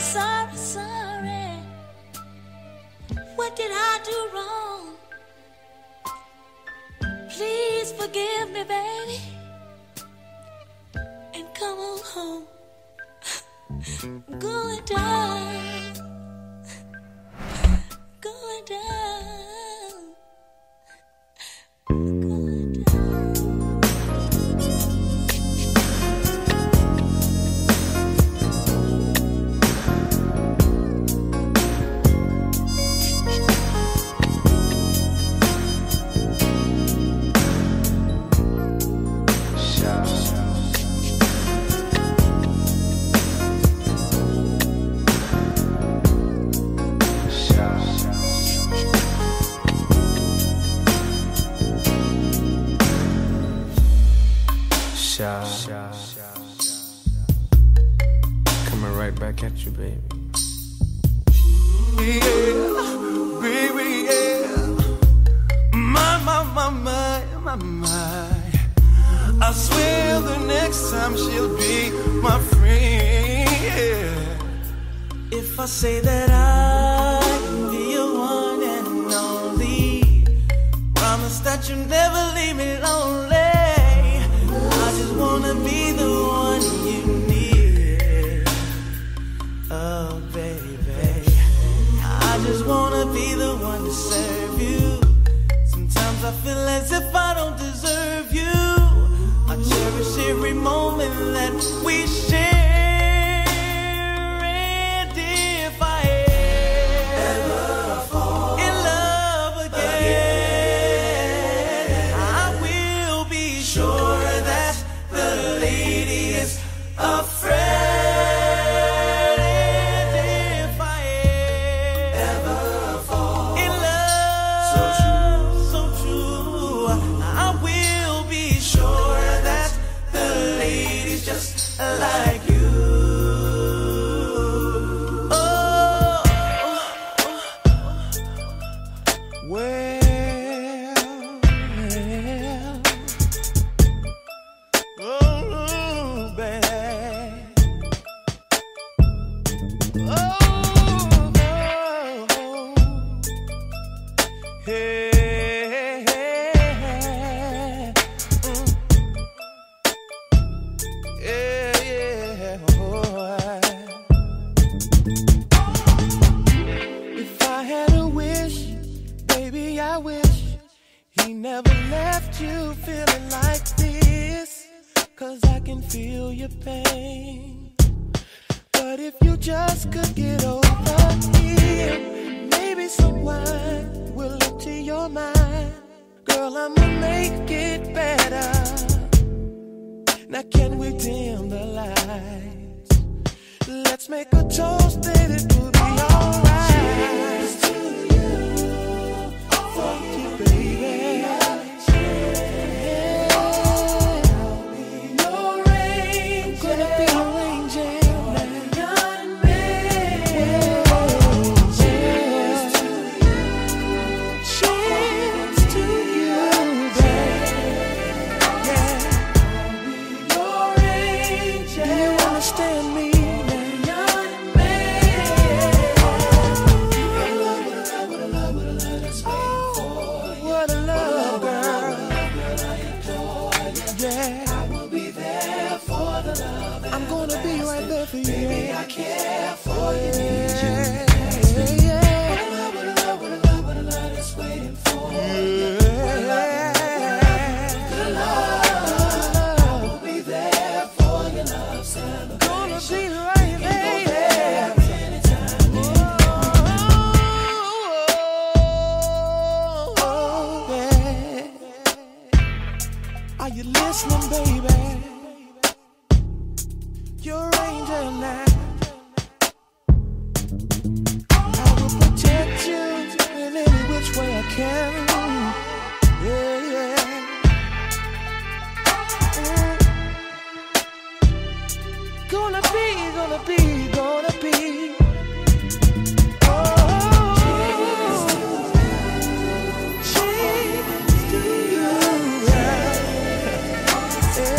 sorry, sorry. What did I do wrong? Please forgive me, baby, and come on home. Going down, going down, going down. Coming right back at you, baby. Yeah, baby, yeah. My. I swear the next time she'll be my friend. Yeah. If I say that I can be your one and only, promise that you never leave me lonely. I just wanna be the one you need. Oh, baby, I just wanna be the one to serve you. Sometimes I feel as if I don't deserve you. I cherish every moment that we share. And if I ever fall in love again, I will be sure that the lady is a friend. And if I ever fall in love, so true, I will be sure that the lady's just like you. If I had a wish, baby, I wish he never left you feeling like this. 'Cause I can feel your pain. But if you just could get over here, maybe someone will look to your mind. Girl, I'ma make it better. Now can we dim the lights? Let's make a toast that it will be alright. Cheers to you, fuck you, baby. Yeah. I'll be your angel. Gonna be your angel. Young man. Cheers to you. Cheers to you, baby. Yeah. I'll be your angel. Do you understand me? I'm gonna be right there for you. Baby, I care for you. Need you. Yeah. What a love that's waiting for you. Good love. I will be there for your love celebration. Gonna be right there. Anytime. Oh, yeah. Are you listening, baby? Your angel now. I will protect you in any which way I can. Yeah, yeah. Gonna be. Oh, cheers to you. Yeah.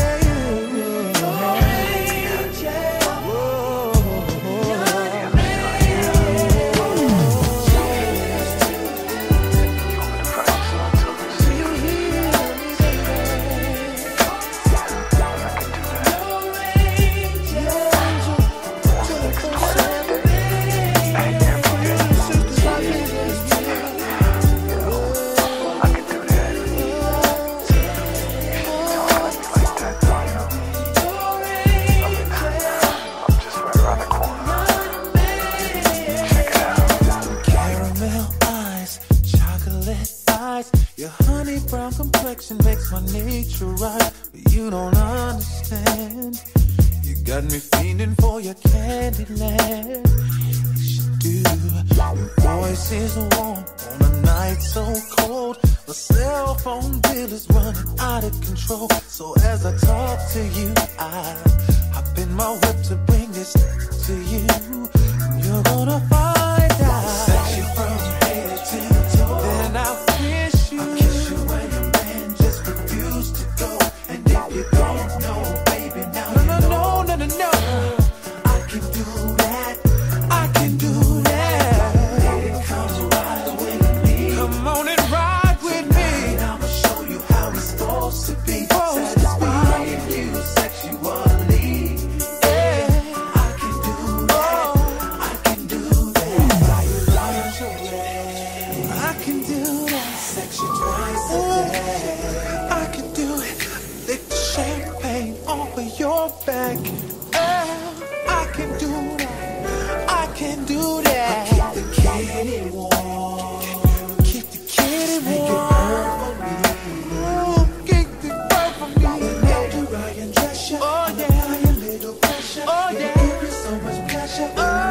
voice is warm on a night so cold. The cell phone bill is running out of control. So as I talk to you, I hop in my whip to bring this to you. You're gonna find out. Sex you from head to toe. Then I'll kiss you. I'll kiss you when your man just refused to go. And if you don't know, baby, now you know. No. I can do that. I can do that. Come ride with me. Come on and ride with me. And I'ma show you how it's supposed to be. Satisfying you sexually. Yeah. I can do that. I can do that. I can do that. Sex you twice a day. I can do it. Lick the champagne off of your back. I can do that. I can do that. Keep the kitty warm. Keep the kitty warm. Keep the bird for me. After Ryan Drescher. Oh yeah. A little pressure. Oh yeah. Give you so much pleasure.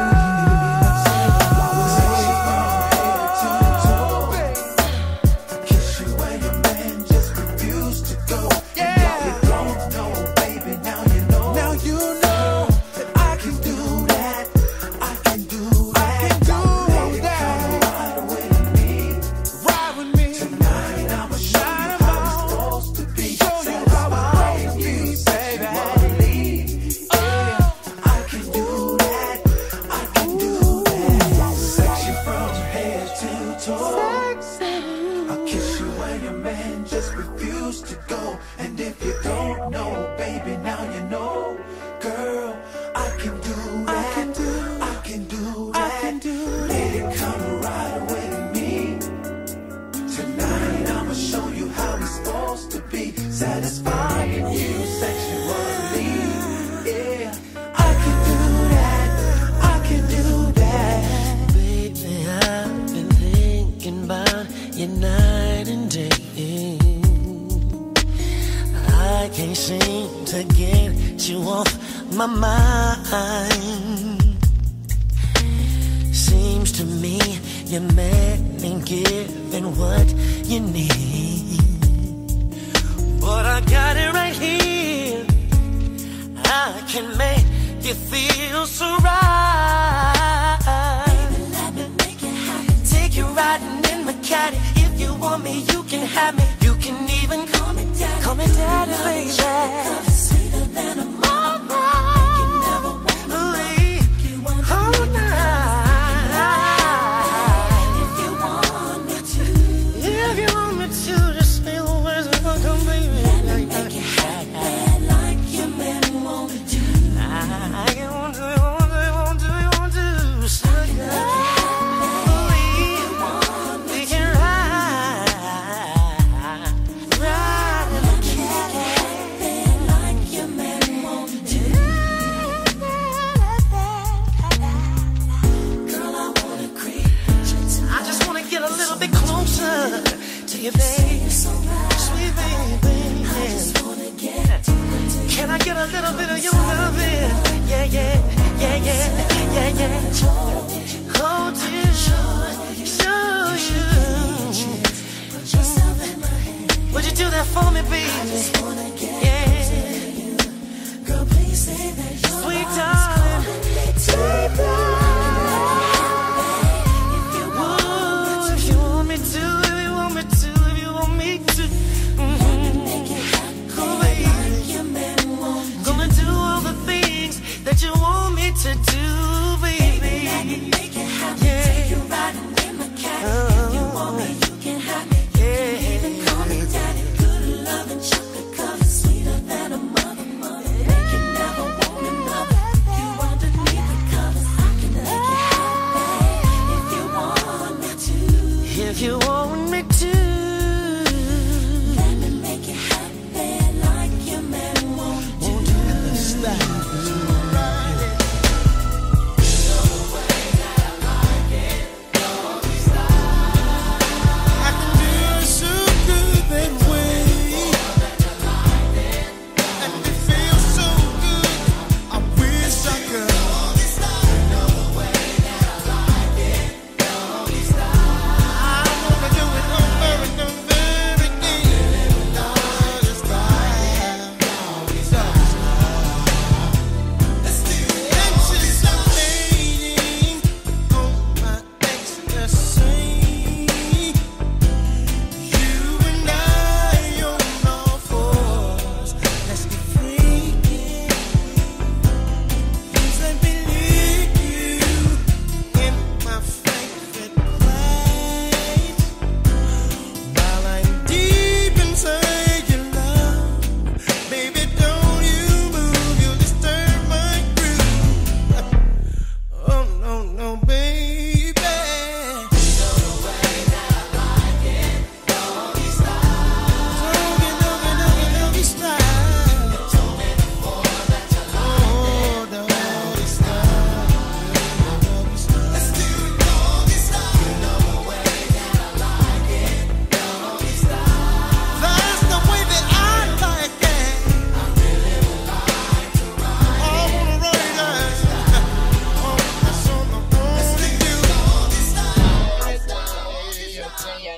Kiss you when your man just refused to go. Yeah. You don't know, baby. Now you know. Now you know. Satisfying you sexually. Yeah, I can do that. I can do that. Baby, I've been thinking about you night and day. I can't seem to get you off my mind. Seems to me your man ain't giving what you need. But I got it right here. I can make you feel so right. Baby, let me make it happen. Take you riding in my caddy. If you want me, you can have me. You can even call me daddy. Call me daddy, baby. Love is sweeter than a mama. You never want to leave. You want all night. If you want me to. If you want me to, just say the words and I'll come, baby. Make it happen like your man won't do. I won't do, won't do. So we can ride. Make it happen like your man won't do. Girl, I wanna creep. I just wanna get a little bit closer to your baby, sweet baby. Can I get a little bit of your loving? Yeah, yeah, yeah, yeah, yeah, yeah. Hold you, show you. Would you do that for me, baby? Yeah. Girl, please say that you're sweet darling. Take that. If you want me to, if you want me to, if you want me to. That you want me to do, baby. Make it happen. Yeah. Take you riding in my caddy. If you want me, you can have me. Yeah. Even call me daddy. Good love and chocolate covered, sweeter than a mother. Make you never want another. You underneath the covers, I can make it happen. If you want me to. If you want me to. Let me make it happen like your man won't do. Stop.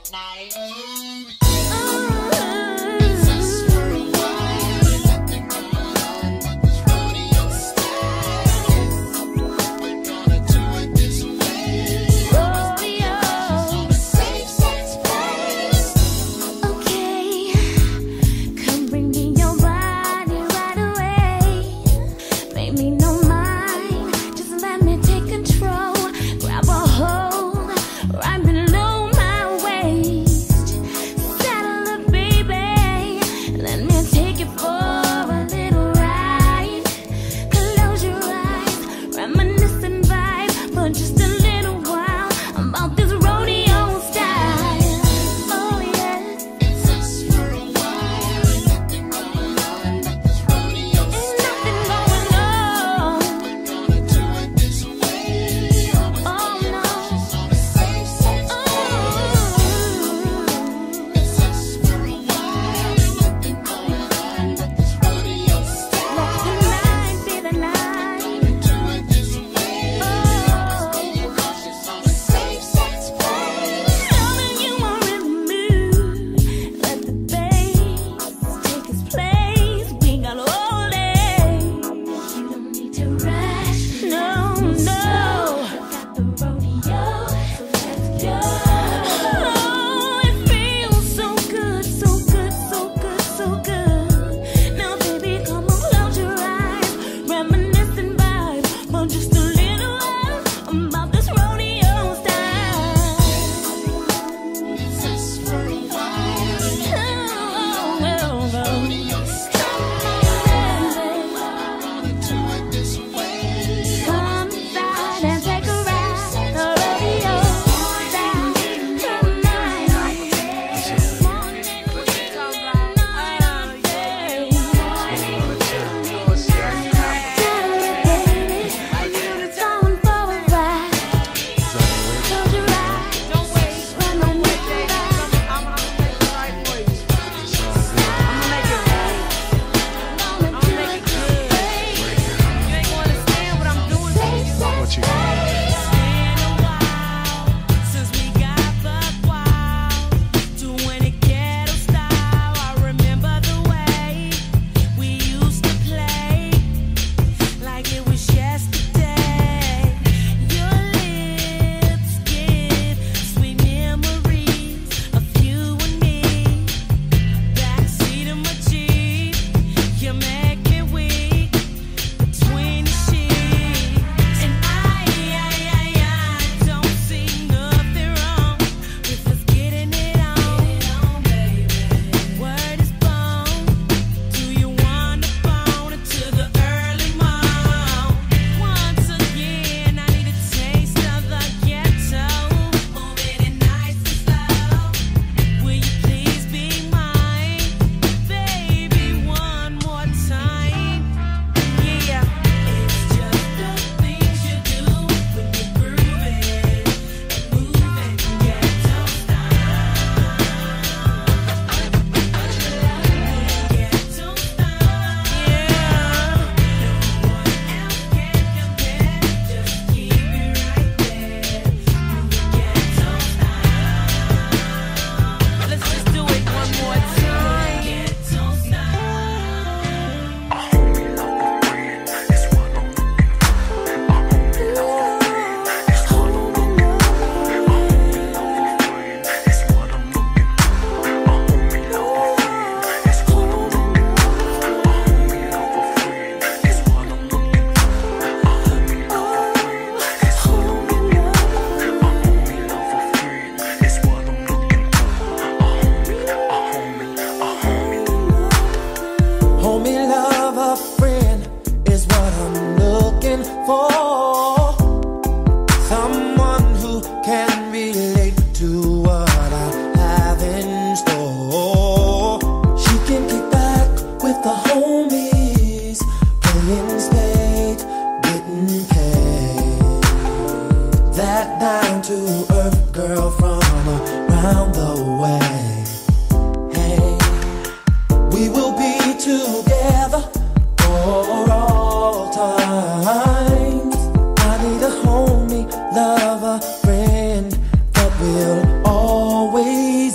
Love a friend that will always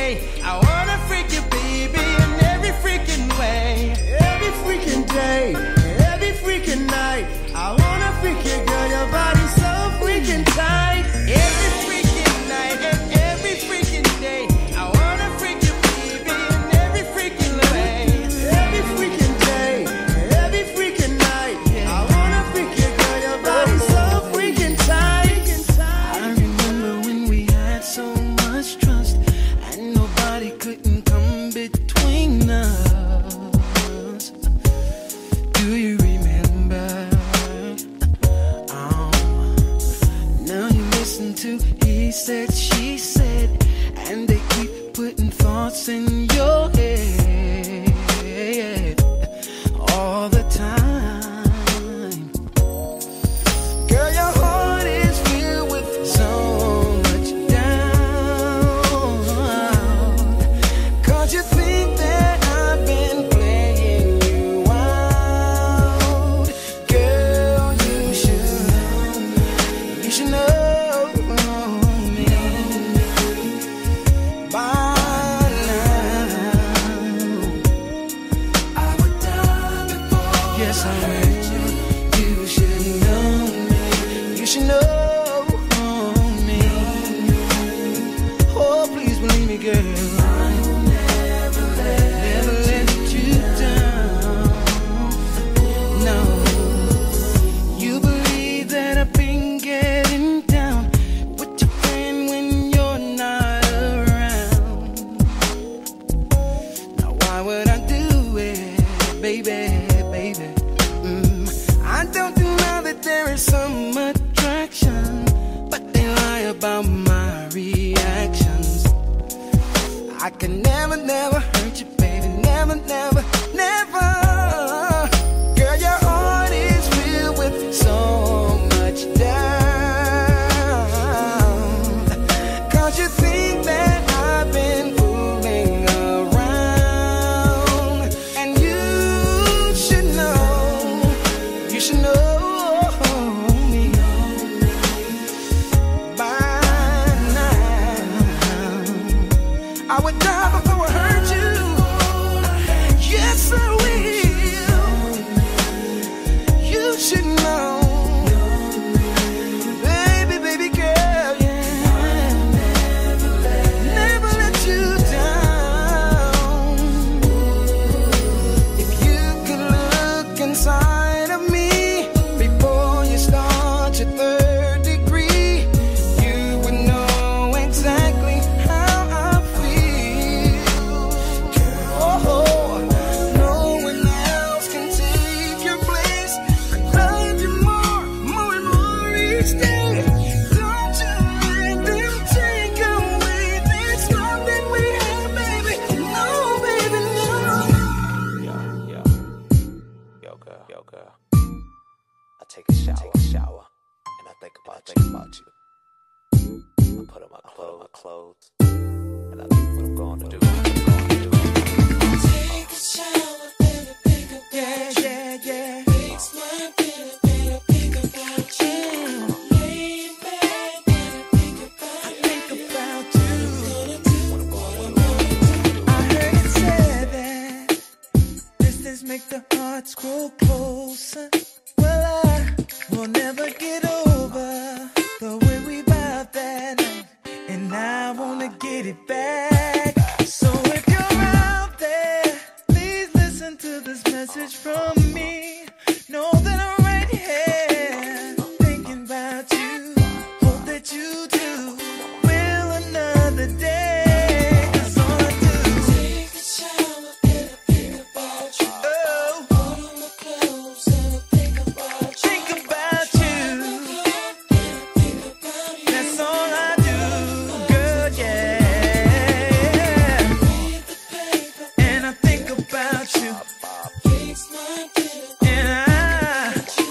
day. I wanna freak you, baby, in every freaking way. Every freaking day, every freaking night. I wanna freak you, girl, your body's so freaking tight. Every freaking night and every freaking day. I wanna freak you, baby, in every freaking way. Every freaking day, every freaking night. I wanna freak you, girl, your body's so freaking tight. I remember when we had so much trust and nobody couldn't come between us. Do you remember? Now you listen to he said, she said, and they keep putting thoughts in your head all the time. Girl, your heart is filled with so much doubt, 'cause you think that I've been playing you out. Girl, you should know me by now. I would die before. Yes, I will. You should know me. You should know me. Oh, please believe me, girl. I will never let you down. No. You believe that I've been getting down with your friend when you're not around. Now why would I do it, baby, baby? I don't deny that there is some attraction, but they lie about my reactions. I can never, never hurt you, baby. Never, never, never. Girl, your heart is filled with so much doubt, 'cause you think that I've been fooling around. And you should know me by now. I would die before I hurt you. Yes, I will. You should know. Baby, baby girl, yeah. Never let you down. If you could look inside of me before you start your third degree, you would know exactly how I feel. Oh, no one else can take your place. I love you more and more each day. Don't you let them take away this love that we have, baby. No, baby, no. Yo, girl. I take a shower, and I think about you. I put on my clothes, and I think what I'm going to do. Take a shower, better think about you. Yeah. Fix my dinner, better think about you. Lay in bed, better think about you. Think about you. What I'm gonna do. I heard it said that distance make the hearts grow closer. Well, I will never get over the way we vibed that night, and I wanna get it back. So if you're out there, please listen to this message from me. Know that I'm right here thinking about you. Hope that you do. Will another day, 'cause all I do. Take a shower, better think about you. Oh, Put on my clothes and think about you. think about you. Think about you. That's all I do, girl, yeah. Read the paper, And I think about you. fix my dinner, And I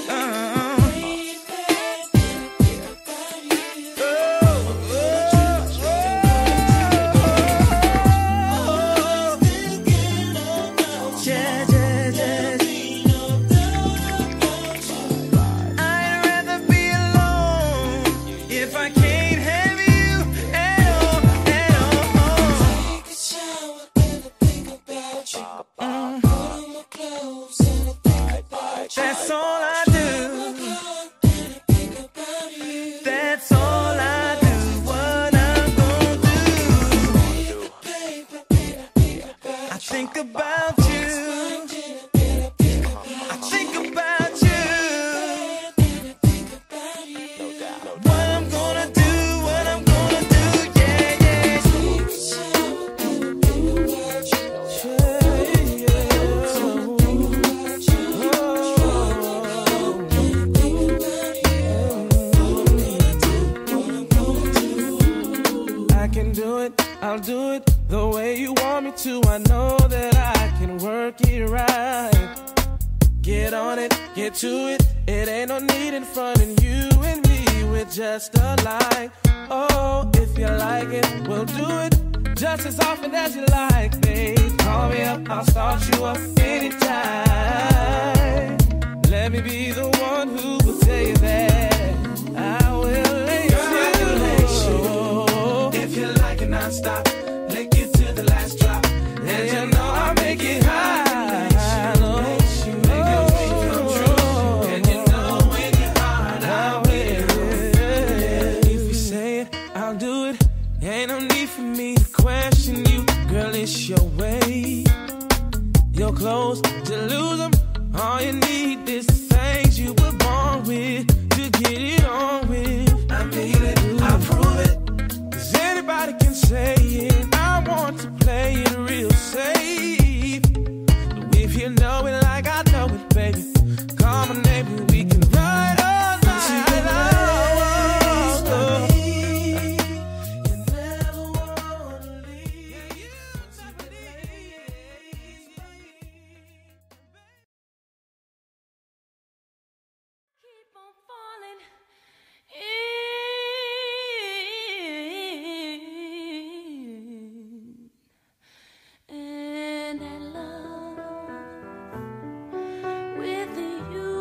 think about you. I think about you. What I'm gonna do, what I'm gonna do, yeah, yeah. I can do it, I'll do it the way you want me to. I know that I can work it right. Get on it, get to it. It ain't no need in front of you and me. We're just alike. Oh, if you like it, we'll do it just as often as you like, babe. Call me up, I'll start you up anytime. Let me be the one who will tell you that I will lace you. If you like it non-stop, lick it to the last drop. And you know I'll make it high. Ain't no need for me to question you, girl, it's your way. Your clothes, to lose them, all you need is the things you were born with, to get it on with. I mean it, I'll prove it, 'cause anybody can say it. I want to play it real safe. If you know it like I know it, baby, call my name and we can ride all night. And I love with you.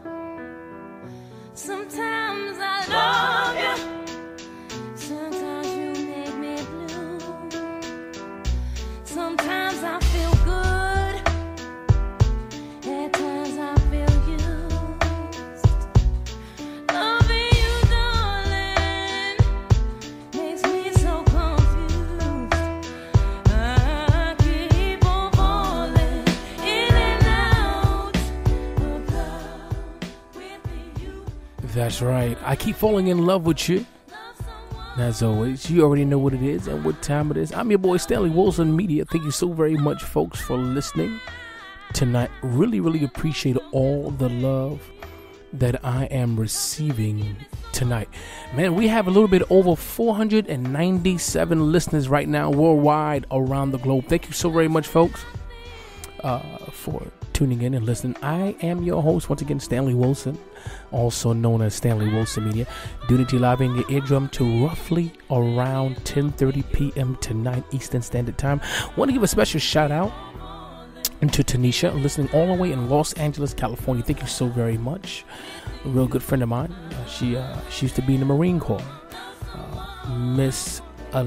Sometimes I love you. Sometimes you make me blue. Sometimes I feel good. At times I feel used. Loving you, darling, makes me so confused. I keep on falling in and out of love with you. That's right. I keep falling in love with you. And as always, you already know what it is and what time it is. I'm your boy Stanley Wilson Media. Thank you so very much, folks, for listening tonight. Really, really appreciate all the love that I am receiving tonight. Man, we have a little bit over 497 listeners right now worldwide around the globe. Thank you so very much, folks, for tuning in and listening. I am your host, once again, Stanley Wilson, also known as Stanley Wilson Media, doing it to you live in your eardrum to roughly around 10:30 p.m. tonight, Eastern Standard Time. Want to give a special shout out to Tanisha, listening all the way in Los Angeles, California. Thank you so very much. A real good friend of mine. She used to be in the Marine Corps. Miss, I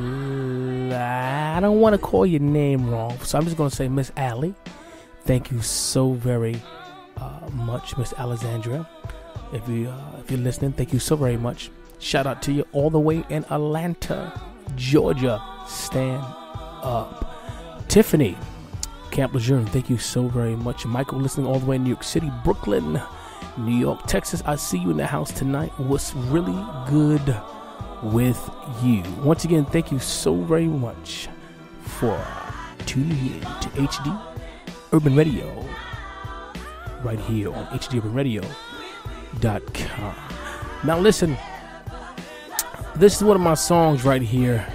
don't want to call your name wrong, so I'm just going to say Miss Allie. Thank you so very much, Miss Alexandria. If you're listening, thank you so very much. Shout out to you all the way in Atlanta, Georgia. Stand up. Tiffany, Camp Lejeune, thank you so very much. Michael, listening all the way in New York City, Brooklyn, New York, Texas. I see you in the house tonight. What's really good with you? Once again, thank you so very much for tuning in to HD Urban Radio right here on hdurbanradio.com. Now listen, this is one of my songs right here.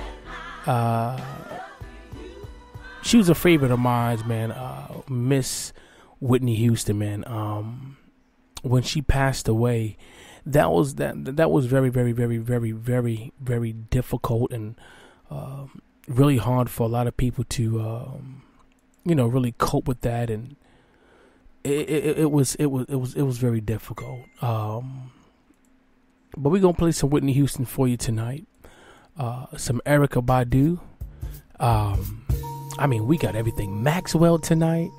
She was a favorite of mine, man. Miss Whitney Houston, man. When she passed away, that was very, very, very, very, very, very difficult and really hard for a lot of people to really cope with that, and it was very difficult. But we're gonna play some Whitney Houston for you tonight. Some Erykah Badu. We got everything. Maxwell tonight.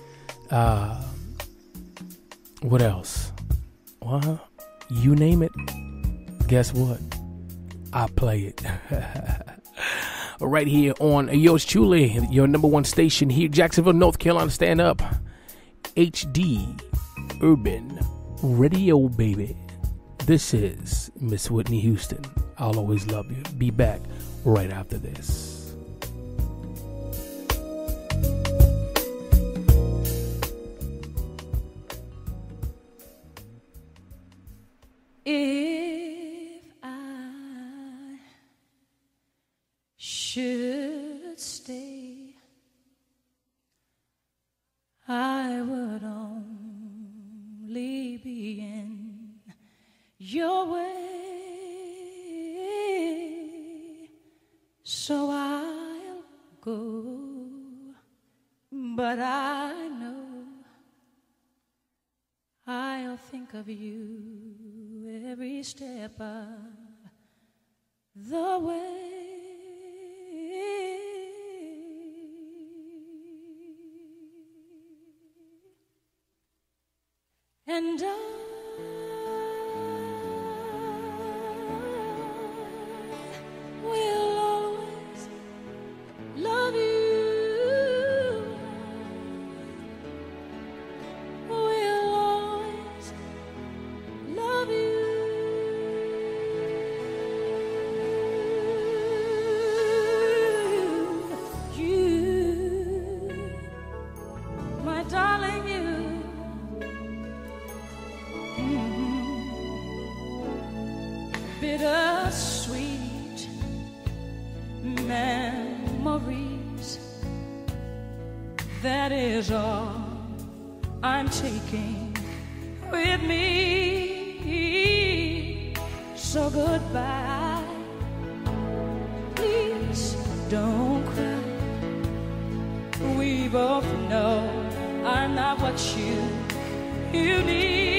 What else? Well, you name it. Guess what? I play it. right here on yours truly, your number one station here, Jacksonville, North Carolina. Stand up, HD Urban Radio, baby. This is Miss Whitney Houston. I'll always love you. Be back right after this. If I should stay, I would only be in your way, so I'll go, but I know I'll think of you every step of the way. And I will always love you. Will always love you. You, my darling, you. Bittersweet memories, that is all I'm taking with me. So goodbye, please don't cry. We both know I'm not what you need.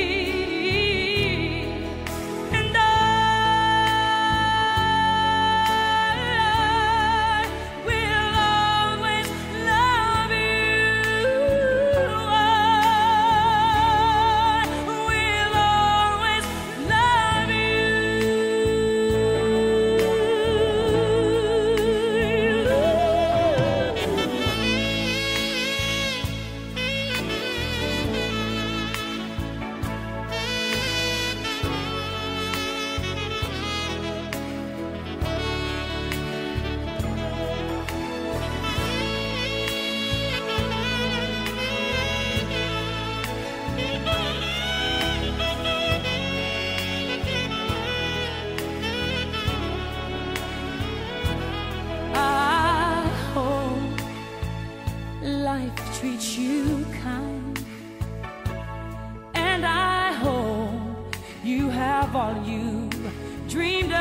Treat you kind, and I hope you have all you dreamed of,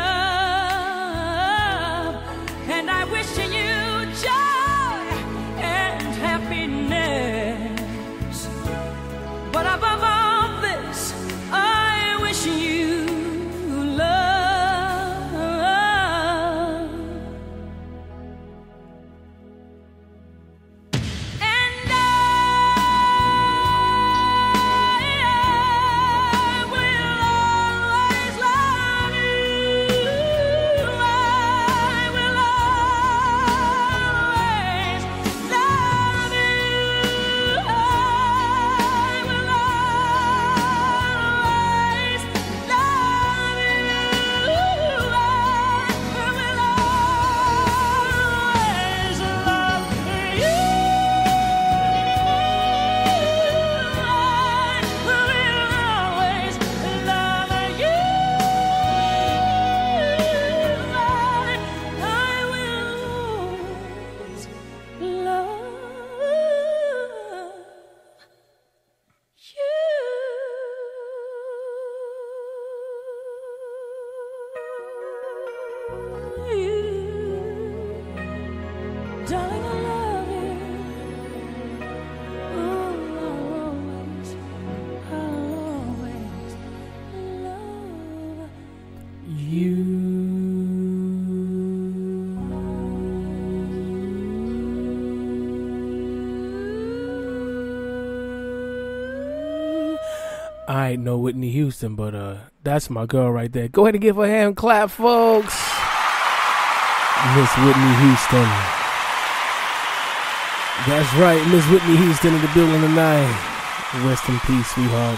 and I wish you joy and happiness, but above all this I wish you love. I ain't no Whitney Houston, but that's my girl right there. Go ahead and give her a hand clap, folks. Miss Whitney Houston. That's right, Miss Whitney Houston in the building tonight. Rest in peace, sweetheart.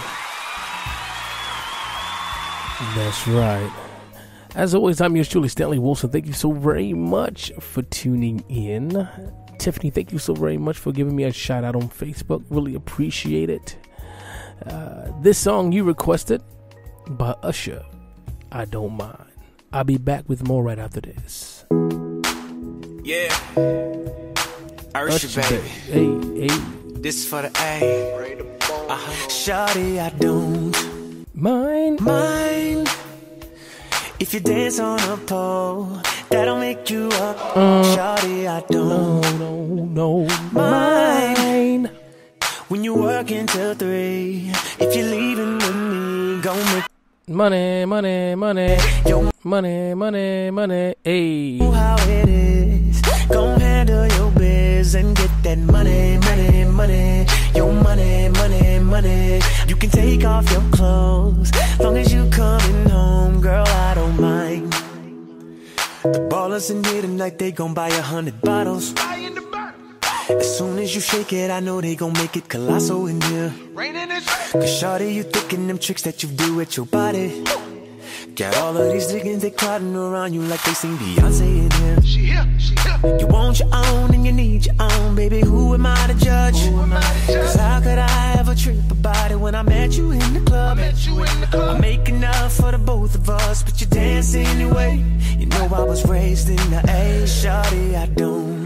That's right. As always, I'm yours truly, Stanley Wilson. Thank you so very much for tuning in. Tiffany, thank you so very much for giving me a shout out on Facebook. Really appreciate it. This song you requested by Usher, I Don't Mind. I'll be back with more right after this. Yeah. Usher, baby. Hey. This is for the A. Shawty, I don't Mind. if you dance on a pole, that'll make you up. Shawty, I don't No. Mind. when you work until 3. If you're leaving with me, gon' make Money. your Money. Hey. know how it is. Gon' handle your biz and get that money. Your money. You can take off your clothes, long as you coming home, girl, I don't mind. The ballers in here tonight, they gon' buy 100 bottles. As soon as you shake it, I know they gon' make it colossal in here. Cause shawty, you thinking them tricks that you do with your body. Got all of these niggas, they crowding around you like they seen Beyonce in here. She here. You want your own and you need your own, baby. Who am I to judge? Cause how could I ever trip about it when I met you in the club? I make enough for the both of us, but you dance anyway. You know I was raised in the A. Shawty, I don't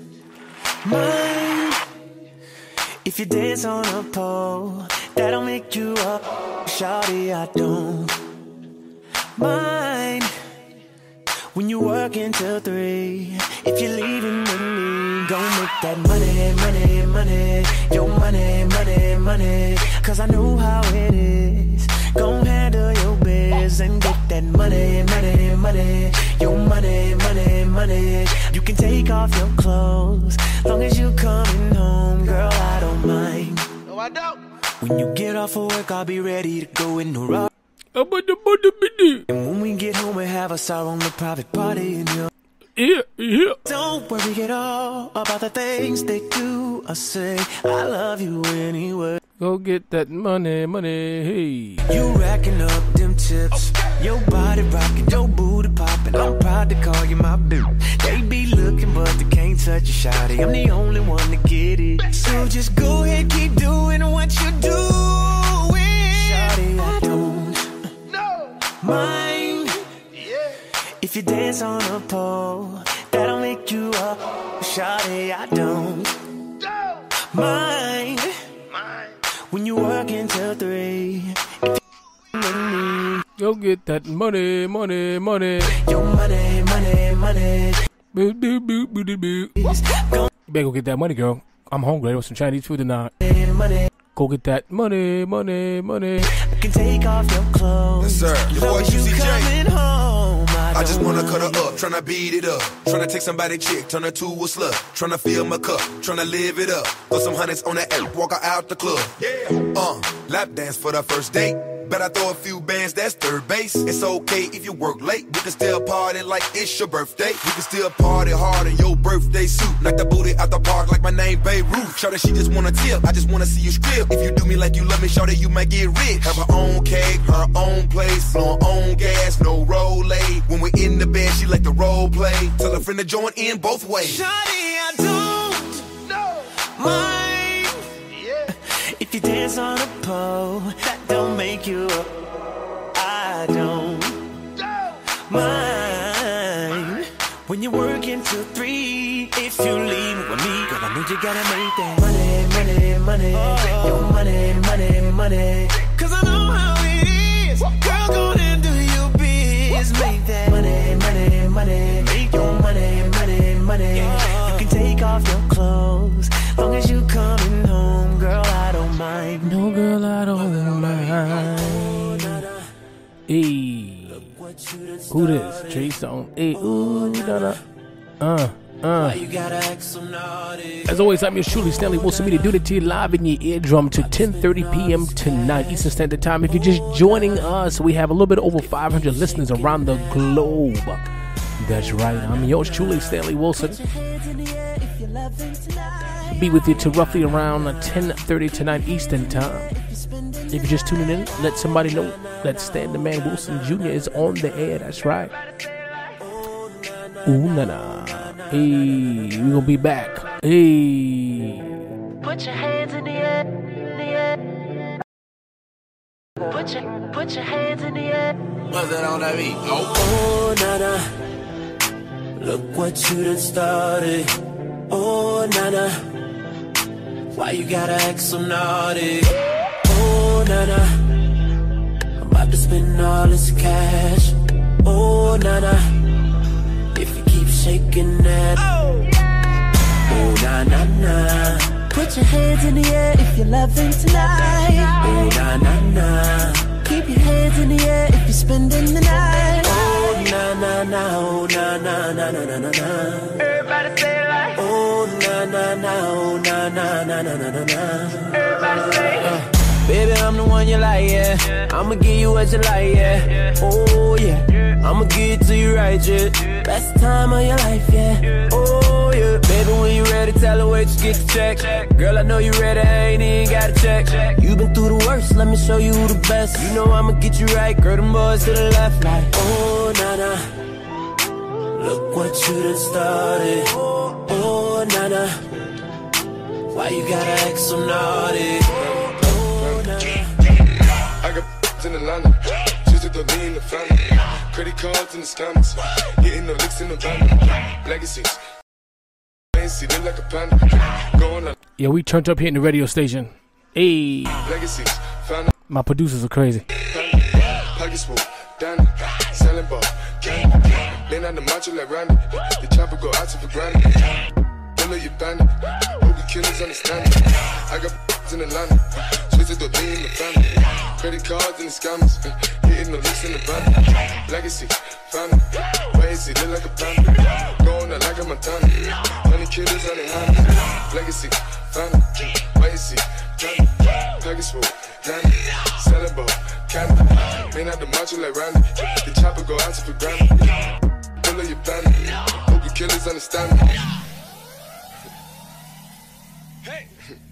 mind if you dance on a pole, that'll make you up. Shawty, I don't mind when you work until 3. If you're leaving with me, gon' make that money. Your money. Cause I know how it is. Gon' handle your biz and get that money. Your money. You can take off your clothes, long as you coming home, girl, I don't mind. No, I don't. When you get off of work, I'll be ready to go in the rock. And And when we get home, we have us our own little private party in here. Yeah. Don't worry at all about the things they do or say. I love you anyway. Go get that money. Hey. You racking up them tips. Your body rocking, your booty popping. I'm proud to call you my boo. They be looking, but they can't touch you, shawty. I'm the only one to get it. So just go ahead, keep doing what you're doing. Shawty, I don't mind if you dance on a pole, that'll make you up. Shawty, I don't mind when you work until 3. If you with me, Go get that money. your money. Boo. You better go get that money, girl. I'm hungry. There's some Chinese food tonight. Money. Go get that money. I can take off your clothes. Yes, sir. Your Long boy as you QCJ. coming home, I just don't wanna cut her mind. up, tryna beat it up. Tryna take somebody chick, turn her to a slut. Tryna fill my cup, tryna live it up. Put some hundreds on that app, walk her out the club. Lap dance for the first date. Bet I throw a few bands, that's third base. It's okay if you work late. We can still party like it's your birthday. We can still party hard in your birthday suit. Knock the booty out the park like my name Babe Ruth. Shout that she just wanna tip, I just wanna see you strip. If you do me like you love me, shout that you might get rich. Have her own cake, her own place, blow her own gas, no roll aid. When we're in the bed, she like to role play. Tell her friend to join in both ways. Shawty, I don't mind if you dance on a pole, that don't make you up. I don't mind when you're working till 3. If you leave with me, girl, I know you gotta make that money. Your money. Cause I know how it is. Girl, go and do your biz. Make that money. Make your money. You can take off your clothes, long as you coming home, girl, I don't mind. No, girl, I don't mind. Hey. Who this? Trey Stone. Hey. Ooh, You gotta act so naughty. As always, I'm your truly Stanley Wilson Media. Do it to you live in your eardrum to 10:30 p.m. tonight, Eastern Standard Time. If you're just joining us, we have a little bit over 500 listeners around the globe. That's right. I'm yours truly, Stanley Wilson. Be with you to roughly around 10:30 tonight Eastern Time. If you're just tuning in, let somebody know that Stan the Man Wilson Jr. is on the air. That's right. Ooh, na na. Hey, we're gonna be back. Hey. Put your hands in the air, Put your hands in the air. What's that on that beat? Oh, nana, look what you done started. Oh, nana, why you gotta act so naughty? Oh, nana, I'm about to spend all this cash. Oh, nana, if you keep shaking that. Oh, na na na. Put your hands in the air if you're loving tonight. Oh, na na na. Keep your hands in the air if you're spending the night. Oh, na na na. Oh, na na na na na na na. Everybody say it like. Oh, na na na. Oh, na na na na na na na. Everybody say it. Baby, I'm the one you like, yeah. I'ma give you what you like, yeah. Oh, yeah. I'ma give it to you right, yeah. Best time of your life, yeah. Oh, yeah. Baby, when you ready, tell her wait, just get the check. Girl, I know you ready, I ain't even gotta check. You been through the worst, let me show you who the best. You know I'ma get you right, girl, them boys to the left, like. Oh, nana, look what you done started. Oh, nana, why you gotta act so naughty? I got in Atlanta, just to lean in the family. Credit cards in the scammers, hitting the licks in the van. Legacies, fancy, look like a panda. Going on. Yeah, we turned up here in the radio station. Hey, Legacies, found my producers are crazy. pockets full, Danny, selling ball, candy. Lean on the macho like Randy, the chopper go out to for granted. Pull up your bandit, hope the killers understand it. I got in Atlanta, switch to the lean in the family. Credit cards and the scammers, hitting the licks in the van. Legacy, family, ways it look like a panda. Going out like a Montana, 20 killers on the hand. Legacy, family, ways it, family, package full, Danny, selling ball, candy. Man out the macho like Randy, the chopper go out to for granted. Pull up your bandit, hope the killers understand me. Hey!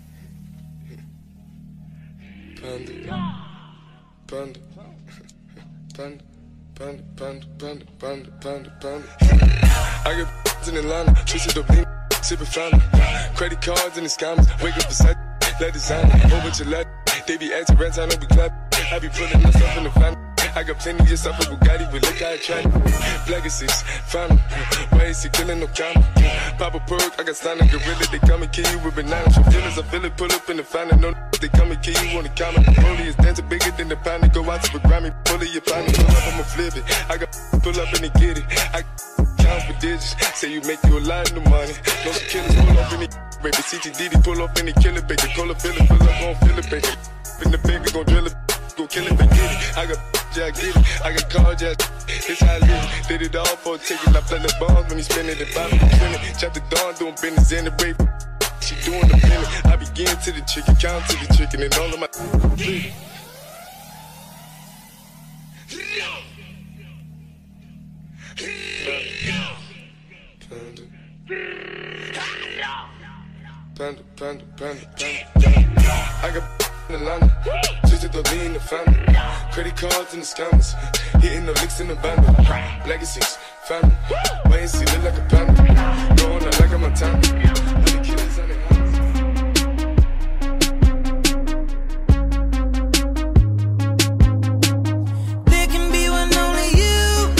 Panda, panda, panda, panda, panda, panda, panda, panda, panda. I got in Atlanta, twisted up lean, sipping fountain. Credit cards and the scammers, wake up beside, let designer, over to let. They be acting rents, I know we clap. I be putting myself in the family. I got plenty of stuff with Bugatti, but look how I try. Legacies, family, ways he killing no comma. Pop a perk, I got standing gorilla, they come and kill you with bananas. Your feelings, I feel it, pull up in the family. No, they come and kill you on the comment. Rollie is dancing bigger than the pound. Go out to the Grammy, pull it, your pound. Pull up, I'ma flip it. I got pull up and they get it. I count for digits, say you make you a lot of money. No killers, pull up in the baby. CTD, pull up in the killer, baby. Call up, fill it, pull up, gon' fill it, baby. In the baby, gon' drill it, gon' kill it, baby. Get it. I got yeah, I get it. I got cars, yeah, it's how I live. Did it all for a ticket. I play the bombs when he spinning the Bible, spinning. Chop the dawn, doing business in the rape. She doing the penny. I begin to the chicken, count to the chicken, and all of my. Panda, panda, panda, panda. I got in Atlanta, just to lean in the family. Credit cards and the scammers, hitting the licks in the van. Legacies, family, ways he look like a panda. Going out like a Montana, the killers on their hands. There can be one only you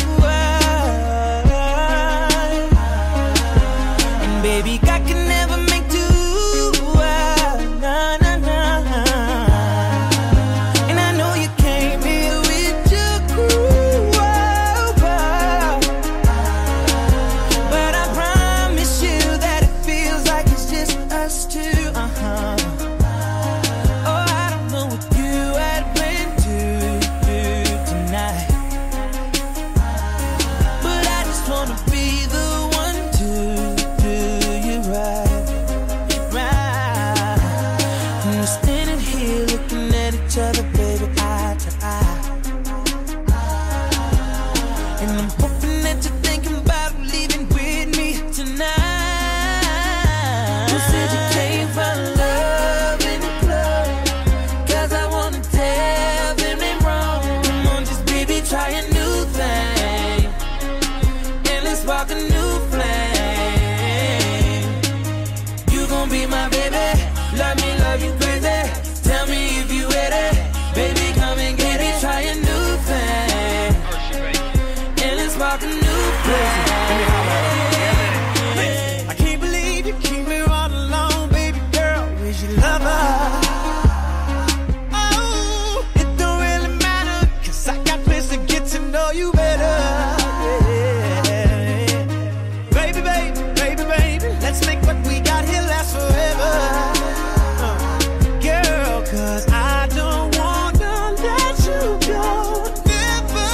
are. And baby, God can never make two. Nah, nah, nah. And I know you came here with your crew, but I promise you that it feels like it's just us two. Oh, I don't know what you had planned to do tonight, but I just wanna be the one to do you right. Who said you can't find love in the club? 'Cause I wanna tell them they wrong. Come on, just baby, try a new thing. And let's spark a new flame. You gon' be my baby. Love me, love you crazy. Tell me if you ready. Baby, come and get it. Try a new thing. And let's spark a new flame. I can't believe you keep me all alone, baby girl. Where's your lover? Oh, it don't really matter, 'cause I got plans to get to know you better. Yeah. Baby, baby, baby, baby, let's make what we got here last forever. Girl, 'cause I don't wanna let you go. Never.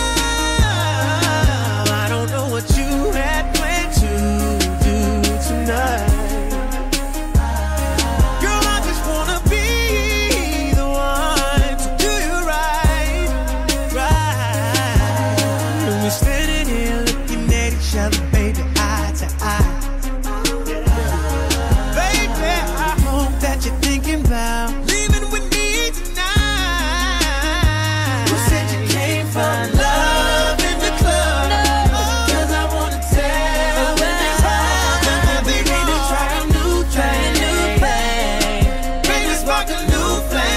I don't know what you had planned to do tonight. Girl, I just wanna be the one to do you right, right. And we're standing here looking at each other, baby, eye to eye. Baby, I hope that you're thinking about leaving with me tonight. Who said you can't find love in the club? 'Cause I wanna tell them they wrong. Come on, baby, to try a new thing. Baby, spark a new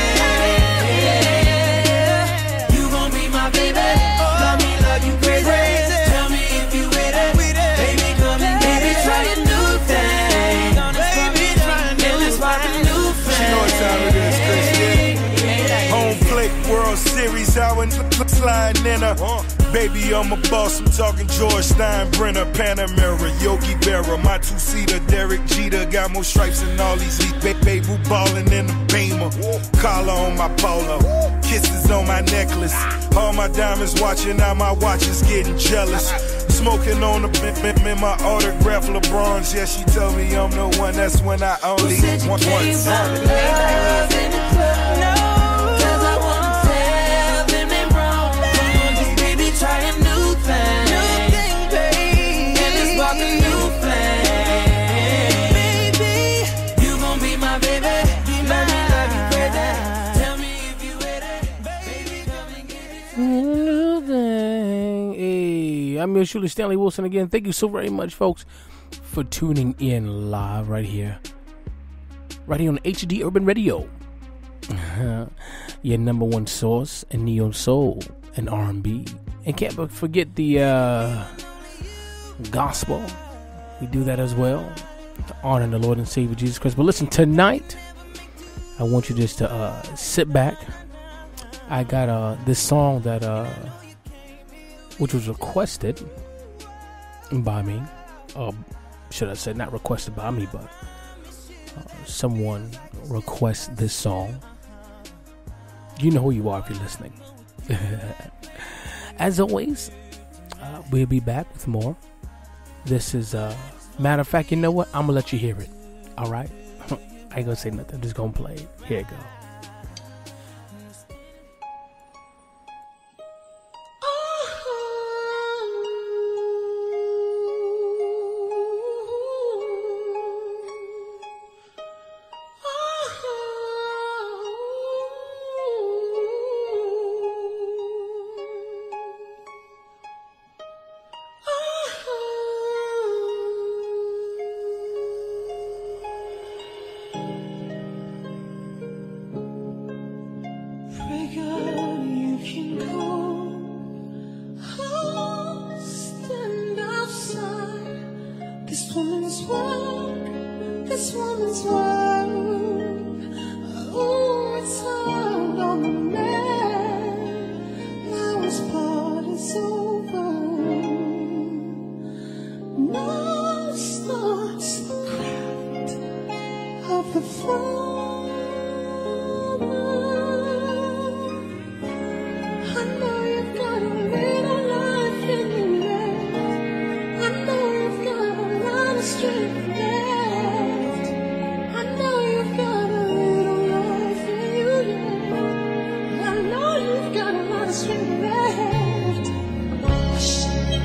flame. You gon' be my baby. Love me, love you crazy. Tell me if you with it. Baby, come and get it. Try a new thing. Baby, try a new spark a new flame. You know what time it is, Chris, yeah. Home plate, World Series, I went sliding in her. Baby, I'm a boss, I'm talking George Steinbrenner, Panamera, Yogi Berra, my two-seater, Derek Jeter, got more stripes than all these baby ballin' in the Beamer, collar on my polo, kisses on my necklace, all my diamonds watching, now my watch is getting jealous. Smoking on the in my autograph LeBron's, yeah, she told me I'm the one, that's when I only want one. Love in the club. No, 'cause I wanna tell them they wrong. Come on, just baby, try a new thing. Baby. And let's spark a new flame. Baby, you gon' be my baby. Love me, love you crazy. Tell me if you with it. Baby, come and get it. Hey, I'm your shooter, Stanley Wilson again. Thank you so very much, folks, for tuning in live right here on HD Urban Radio. Your number one source in neo soul and R&B. And can't forget the gospel. We do that as well, honoring the Lord and Savior Jesus Christ. But listen, tonight I want you just to sit back. I got this song that which was requested by me. Should I say not requested by me, but someone requests this song. You know who you are if you're listening. As always, we'll be back with more. This is matter of fact, you know what? I'm gonna let you hear it. All right? I ain't gonna say nothing. I'm just gonna play it. Here it go.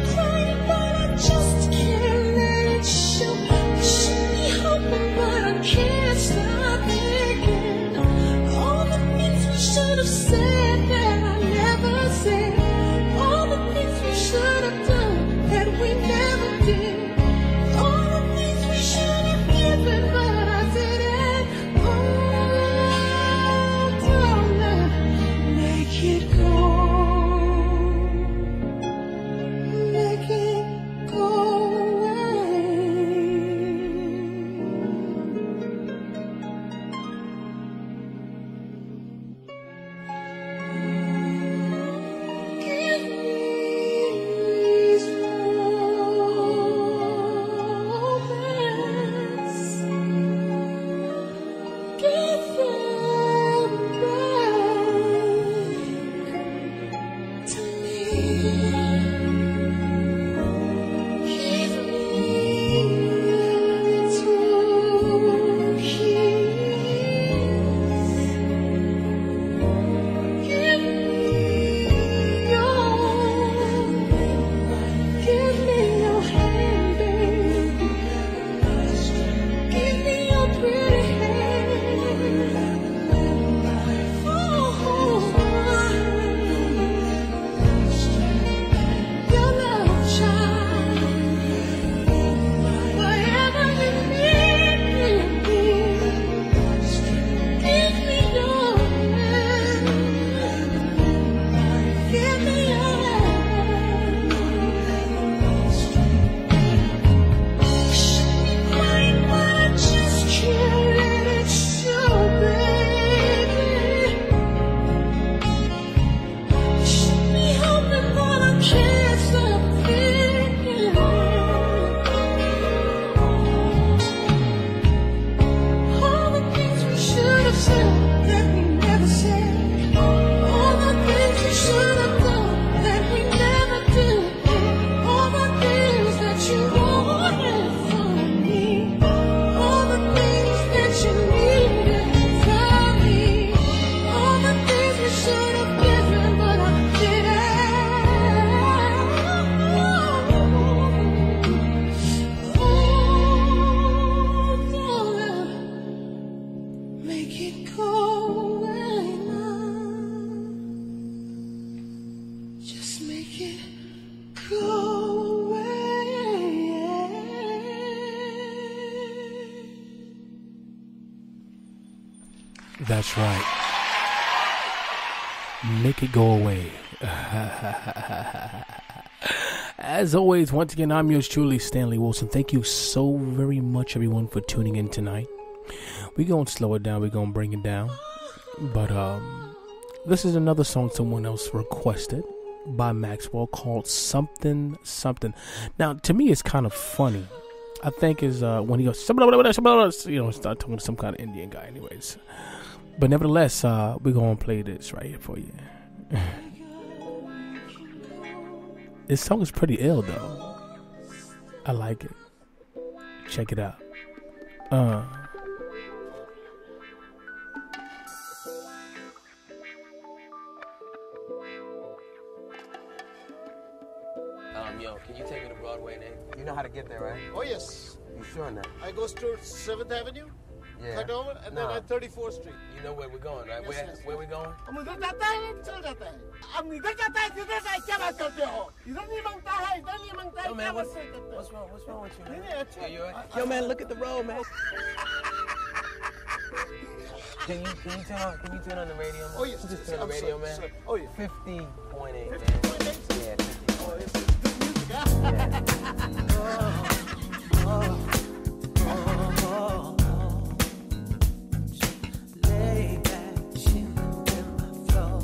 I That's right. Make it go away. As always, once again, I'm yours truly, Stanley Wilson. Thank you so very much, everyone, for tuning in tonight. We're going to slow it down. We're going to bring it down. But this is another song someone else requested by Maxwell called Something Something. Now, to me, it's kind of funny. I think is when he goes, start talking to some kind of Indian guy anyways. But nevertheless, we're going to play this right here for you. This song is pretty ill, though. I like it. Check it out. Yo, can you take me to Broadway, Nate? You know how to get there, right? Oh, yes. You sure on that? I go to 7th Avenue, Yeah. cut over, and then at 34th Street. You know where we're going, right? Yes, Where we going? हम इधर जाता है, चल जाता है. अब इधर जाता है, किधर जाता है, क्या बात करते हो? इधर नहीं मांगता है, इधर नहीं मांगता है, Yo, क्या man, बात करते हो? what's wrong with you, man? नहीं, अच्छा. Yeah, you all right? Yo, man, look at the road, man. Can you turn on the radio? Man? Oh, yes. Just turn on the I'm radio, sorry, man. sorry. Oh, yeah. 50.8, man. 50.8? Yeah, 50.8. Oh, this is good music, huh? Lay back, chill in my flow.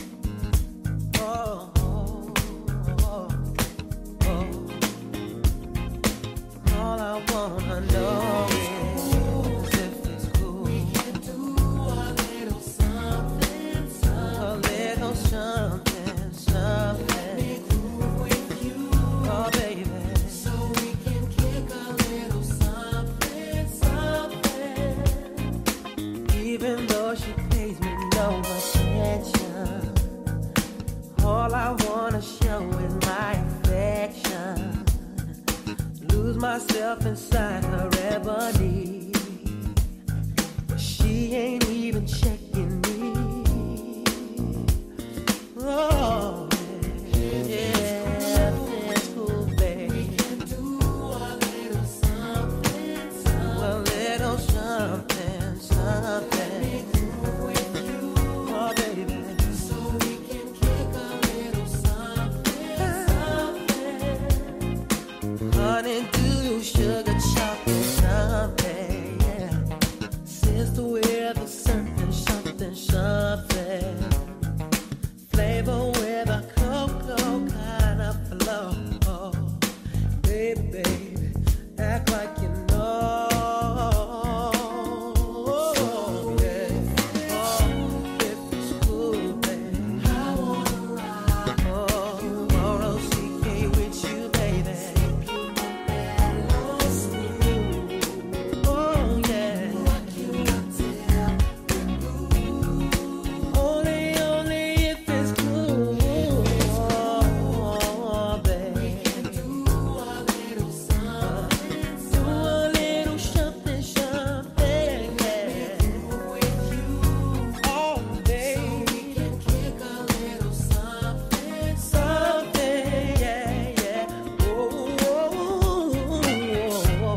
All I wanna know is if it's cool. We can do a little something, something. A little something, something. Make move with you, oh baby. So we can kick a little something, something. Even though she pays me no attention, all I wanna show is my affection. Lose myself inside her ebony, but she ain't even checking me. Oh, yeah, it's cool, baby. We can do a little something, something. A little something, something. With you, oh, baby. So we can kick a little something, something. Honey, do sugar chocolate something, yeah. Sister with a certain something, something. Flavor with a cocoa kind of flow. Baby, baby, act like you know. Yeah. Oh, if it's cool, baby, I wanna ride. Oh, R-O-C-K with you, baby. Oh, yeah. Only if it's cool. Oh, baby. Do a little something, something, yeah. With you, oh, baby. Can kick a little something, something, yeah, yeah. Oh, oh, yeah.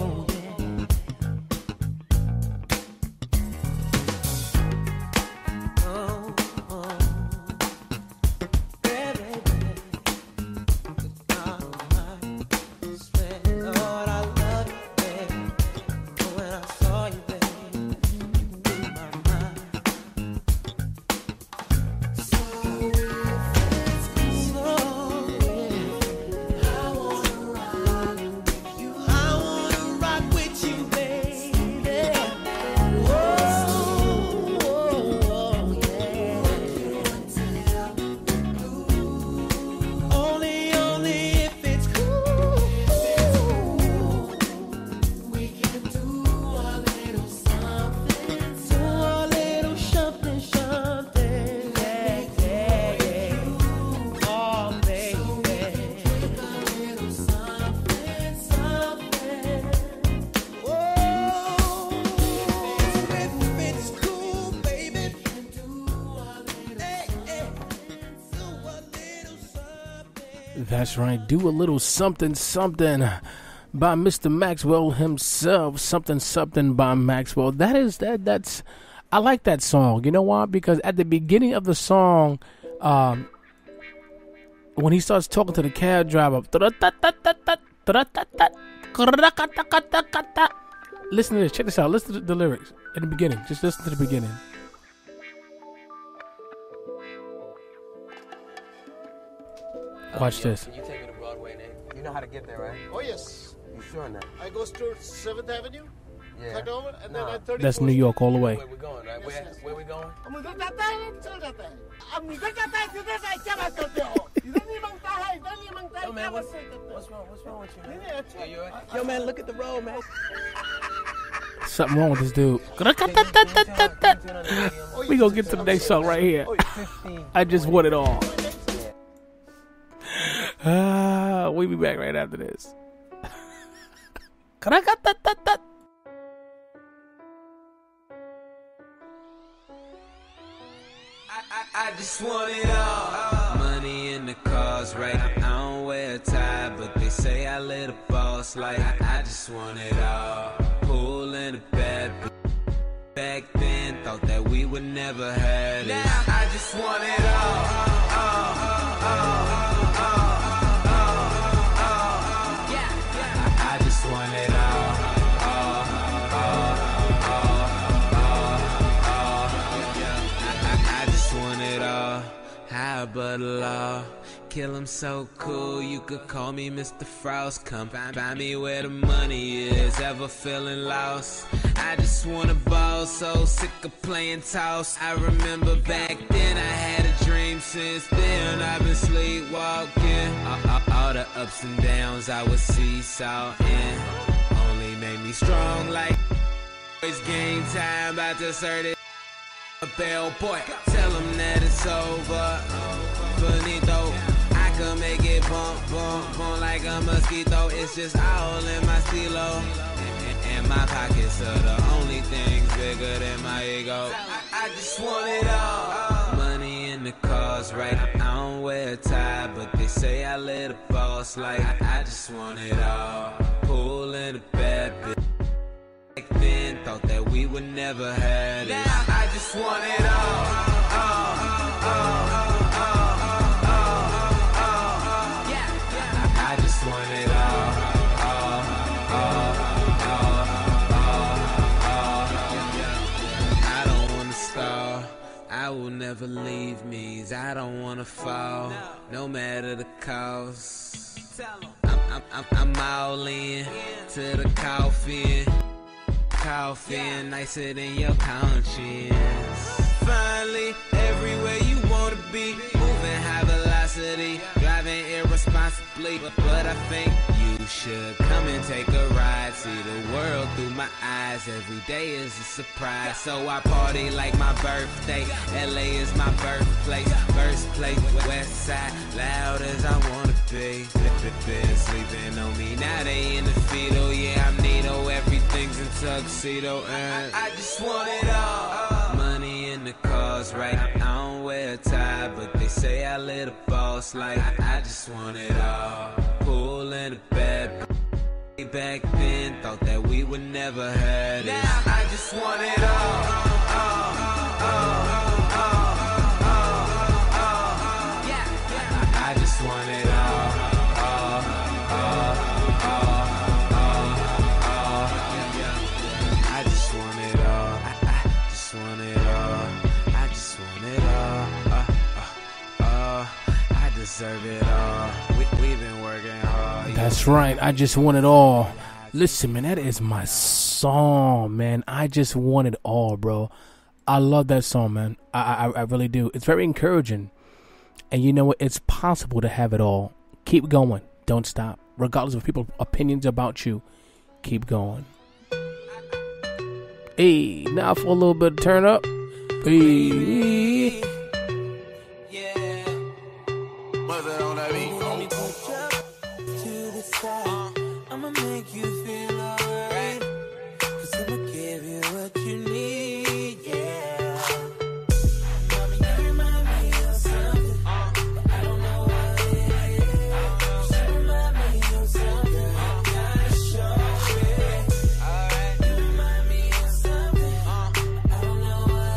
Oh, oh. Yeah, baby. Swear, Lord, I love you, baby. When I saw you, baby, you blew my mind. So I wanna rock with you. I wanna rock with you, baby. Oh, yeah. Only if it's cool. We can do a little something, do a little something, something, yeah, yeah, yeah. Oh, baby, a little something, something. Oh, if it's cool, baby, hey, hey, do a little something. That's right. Do a little something, something by Mr. Maxwell himself. Something, something by Maxwell. That's. I like that song. You know why? Because at the beginning of the song, when he starts talking to the cab driver, listen to this. Check this out. Listen to the lyrics in the beginning. Just listen to the beginning. Watch this. Can you take me to Broadway, Nate? You know how to get there, right? Oh, yes. You sure now? I go to 7th Avenue, Yeah. cut over, and then I 34th. That's New York all the way. Where we going, right? Yes, yes. Where we going? हम उधर जाता है, चल जाता है। अब निकल जाता है, सीधे से क्या बात करते हो? इधर नहीं मांगता है, इधर नहीं मांगता है, Yo, क्या man, बात करते हो? what's wrong with you, man? नहीं, अच्छा। Yeah, you all right? Yo, man, look at the road, man. Something wrong with this dude. We gonna get to the next song right here. I just want it all. We be back right after this. I just want it all. Money in the cars, right? I don't wear a tie, but they say I live a boss life. I just want it all. Pool in a bed. Back then, thought that we would never have it. Now I just want it all. I just want it all. I just want it all. How but law? Kill him so cool, you could call me Mr. Frost. Come find me where the money is, ever feeling lost. I just wanna ball, so sick of playing toss. I remember back then I had a dream, since then I've been sleepwalking. All the ups and downs I was seesawing only made me strong like it's game time, about to serve it. A bellboy, tell him that it's over. Bonito, I can make it bump, bump, bump like a mosquito. It's just all in my stilo. And my pockets are the only things bigger than my ego. I just want it all. Money in the cars, right? I don't wear a tie, but they say I live a boss life. I just want it all. Pool in the bed, bitch. Back then, thought that we would never have it. Now I just want it all. I just want it all. I don't wanna stall. I will never leave me. I don't wanna fall, no matter the cost. I'm all in to the coffin. Coffin nicer than your conscience. Finally, everywhere you wanna be, moving high velocity, driving irresponsibly. But I think you should come and take a ride, see the world through my eyes. Every day is a surprise, so I party like my birthday. LA is my birthplace, first place, west side, loud as I wanna be. Been sleeping on me, now they in the fetal. Yeah, I'm Nito, everything's in tuxedo. And I just want it all. Money in the cars, right? I don't wear a tie, but they say I live a boss life. I just want it all. Pool in the bed. Back then, thought that we would never have it. Now I just want it all. I just want it all. I just want it all. I just want it all. I just want it all. I deserve it all. We've been working hard. That's right. I just want it all. Listen, man, that is my song, man. I just want it all, bro. I love that song, man. I really do. It's very encouraging. And you know what? It's possible to have it all. Keep going. Don't stop. Regardless of people's opinions about you, keep going. Hey, now for a little bit of turn up. Hey. What's that on that beat? To the side, I'ma make you feel alright. 'Cause I'ma give you what you need, yeah. Mommy, you remind me of something, but I don't know what it is. You remind me of something, gotta show it. You remind me of something, I don't know what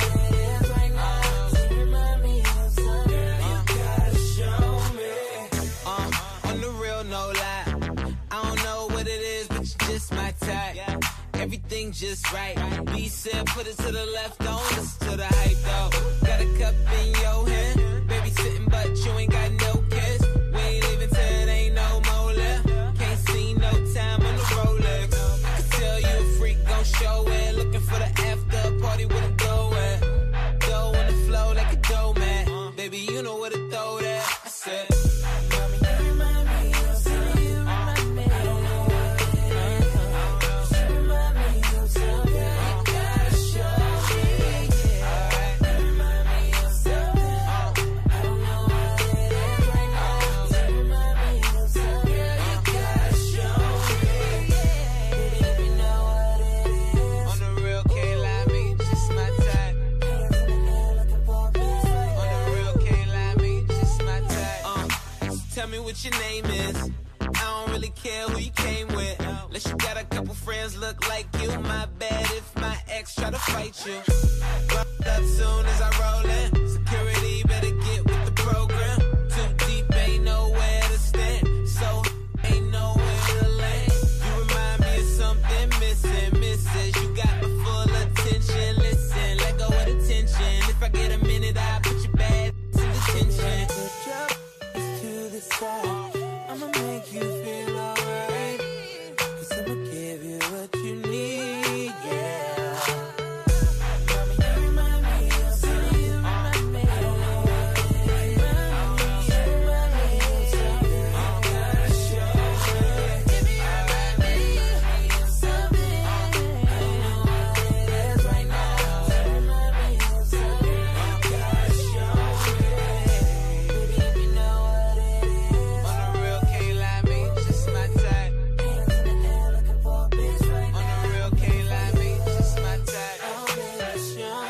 just right. B said put it to the left, don't listen to the hype though. Got a cup in your hand, baby sitting but you ain't got no kiss. We ain't leaving till it ain't no more left. Can't see no time on the Rolex. I can tell you a freak gon' show it. Looking for the after party with a dough at. Dough on the flow like a dough man. Baby, you know where to throw that. I said, mommy, you remind me of something. You remind me. I don't know what it is. You remind me of something. You gotta show me. You remind me of something. I don't know what it is right now. You remind me of something. You gotta show me. Baby, if you know what it is. On the real, can't lie, me just my type. On the real, can't lie, me just my type. So tell me what your name is. I don't really care who you came with. Unless you got a couple friends look like you. My bad if my ex try to fight you. Roll up soon as I roll in. Security better get with the program. Too deep, ain't nowhere to stand. So ain't nowhere to land. You remind me of something missing, misses. You got my full attention. Listen, let go of the tension. If I get a minute, I put your bad in detention. Put your to the side. I'ma make you feel alright. 'Cause I'ma give you what you need, yeah. Mommy, you remind me of something. You remind me. I don't know what it is. You remind me of something. I gotta show it. Give me your remind me of something. I don't know what it is right now. You remind me of something. I gotta show it. Baby, if you know what it is. On the real, can't lie, me just my type. Hands in the air looking for a bitch right On the real, can't lie, me just my type. now. Baby, show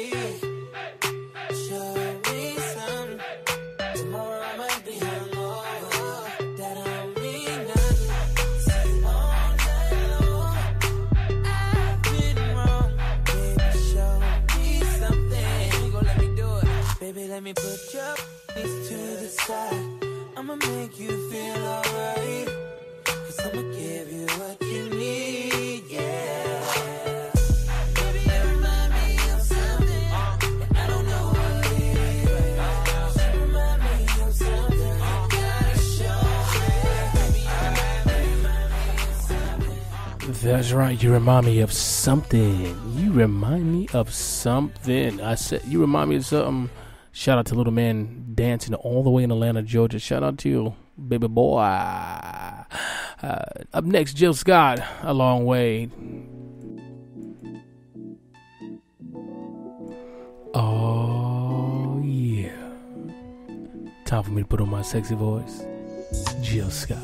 me some. Tomorrow I might be hungover. That don't mean nothing. See all night long. I've been wrong. Baby, show me something. You gon' let me do it. Baby, let me put your knees to the side. I'ma make you feel alright. 'Cause I'ma give you what you need, yeah. Baby, you remind me of something. I don't know what it is. You remind me of something. Gotta show me. Baby, you remind me of something. That's right. You remind me of something. You remind me of something. I said you remind me of something. Shout out to Little Man dancing all the way in Atlanta, Georgia. Shout out to you, baby boy. Up next, Jill Scott, A Long Way. Oh, yeah. Time for me to put on my sexy voice. Jill Scott.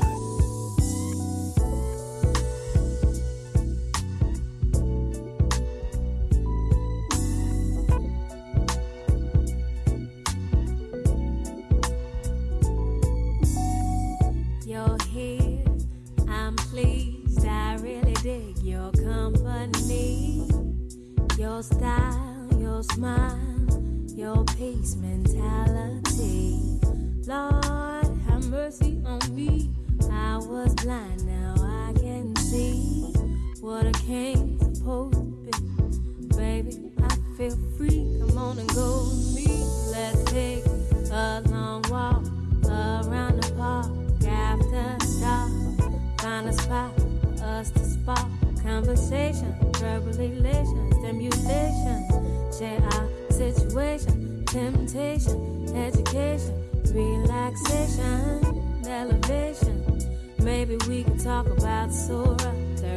You're here, I'm pleased. I really dig your company, your style, your smile, your peace mentality. Lord, have mercy on me. I was blind, now I can see what a king's supposed to be. Baby, I feel free. Come on and go with me. Let's take a long walk around the park after dark. Find a spot for us to spark conversation, verbal elation, stimulation. Share our situation, temptation, education, relaxation, elevation. Maybe we could talk about Surah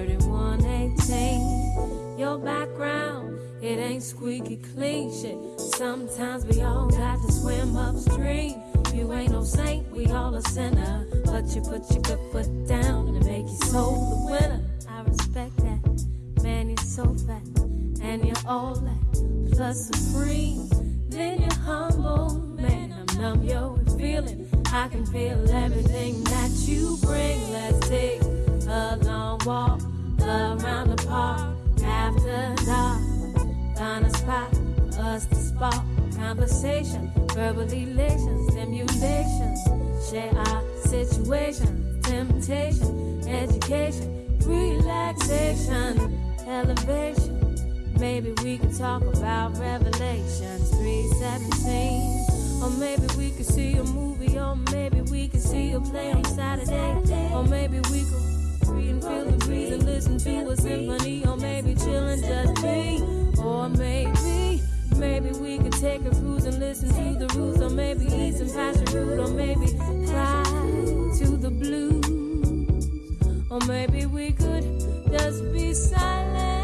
31:18. Your background, it ain't squeaky clean shit. Sometimes we all got to swim upstream. You ain't no saint, we all a sinner. But you put your good foot down and make your soul the winner. I respect that. Man, you're so fat. And you're all that. Plus supreme. Then you're humble. Man, I'm numb, yo, with feeling. I can feel everything that you bring. Let's take a long walk around the park after dark. Find a spot for us to spark conversation, verbal elation, stimulation. Share our situation, temptation, education, relaxation, elevation. Maybe we could talk about Revelations 3:17. Or maybe we could see a movie, or maybe we could see a play on Saturday. Or maybe we could read and feel the breeze and listen to a symphony. Or maybe chill and just be. Or maybe we could take a cruise and listen to the roots. Or maybe eat some passion fruit. Or maybe fly to the blues. Or maybe we could just be silent.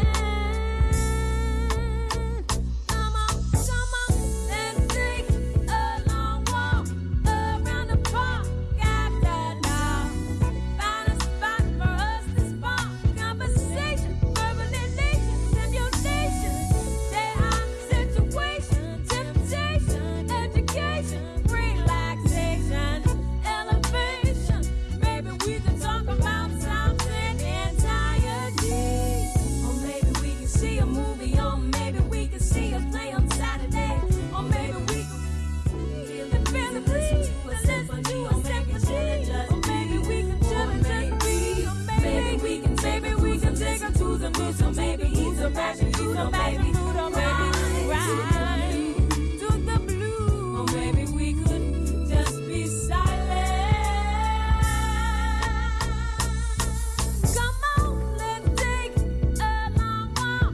Come on, let's take a long walk around the park after now. Find a spot for us to spark conversation, verbalization, stimulation. Say our situation, temptation, education, relaxation, elevation. Maybe we could talk about something entirely. Or maybe we could see a movie, or maybe we could see a play on Saturday. Or maybe we could feel the breeze, listen to a second chance. Or maybe we could chill and just be. Or maybe we can take her to the movies. Or maybe eat some passion fruit. Or maybe ride to the blue. Or maybe we could just be silent. Come on, let's take a long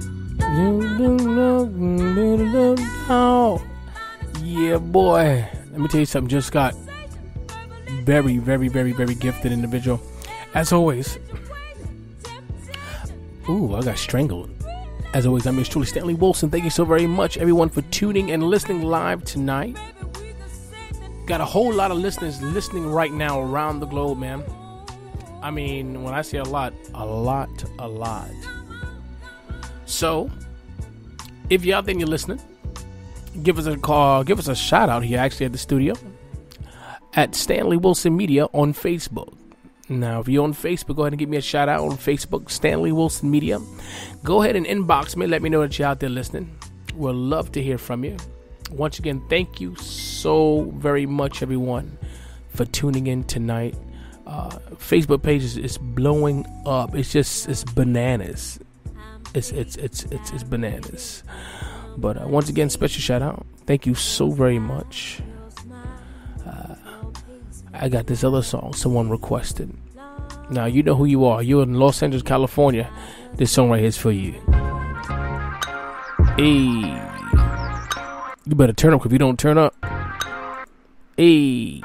walk. Yeah, boy. Let me tell you something. Just got very, very, very, very gifted individual. As always. Ooh, I got strangled. As always, I'm yours truly, Stanley Wilson. Thank you so very much, everyone, for tuning and listening live tonight. Got a whole lot of listeners listening right now around the globe, man. I mean, when I say a lot. So, if you're out there and you're listening, give us a call, give us a shout out here actually at the studio at Stanley Wilson Media on Facebook. Now, if you're on Facebook, go ahead and give me a shout out on Facebook, Stanley Wilson Media. Go ahead and inbox me. Let me know that you're out there listening. We'll love to hear from you. Once again, thank you so very much, everyone, for tuning in tonight. Facebook page is blowing up. It's bananas. It's bananas. But once again, special shout out. Thank you so very much. I got this other song someone requested. Now, you know who you are. You're in Los Angeles, California. This song right here is for you. Hey. You better turn up, because if you don't turn up. Hey.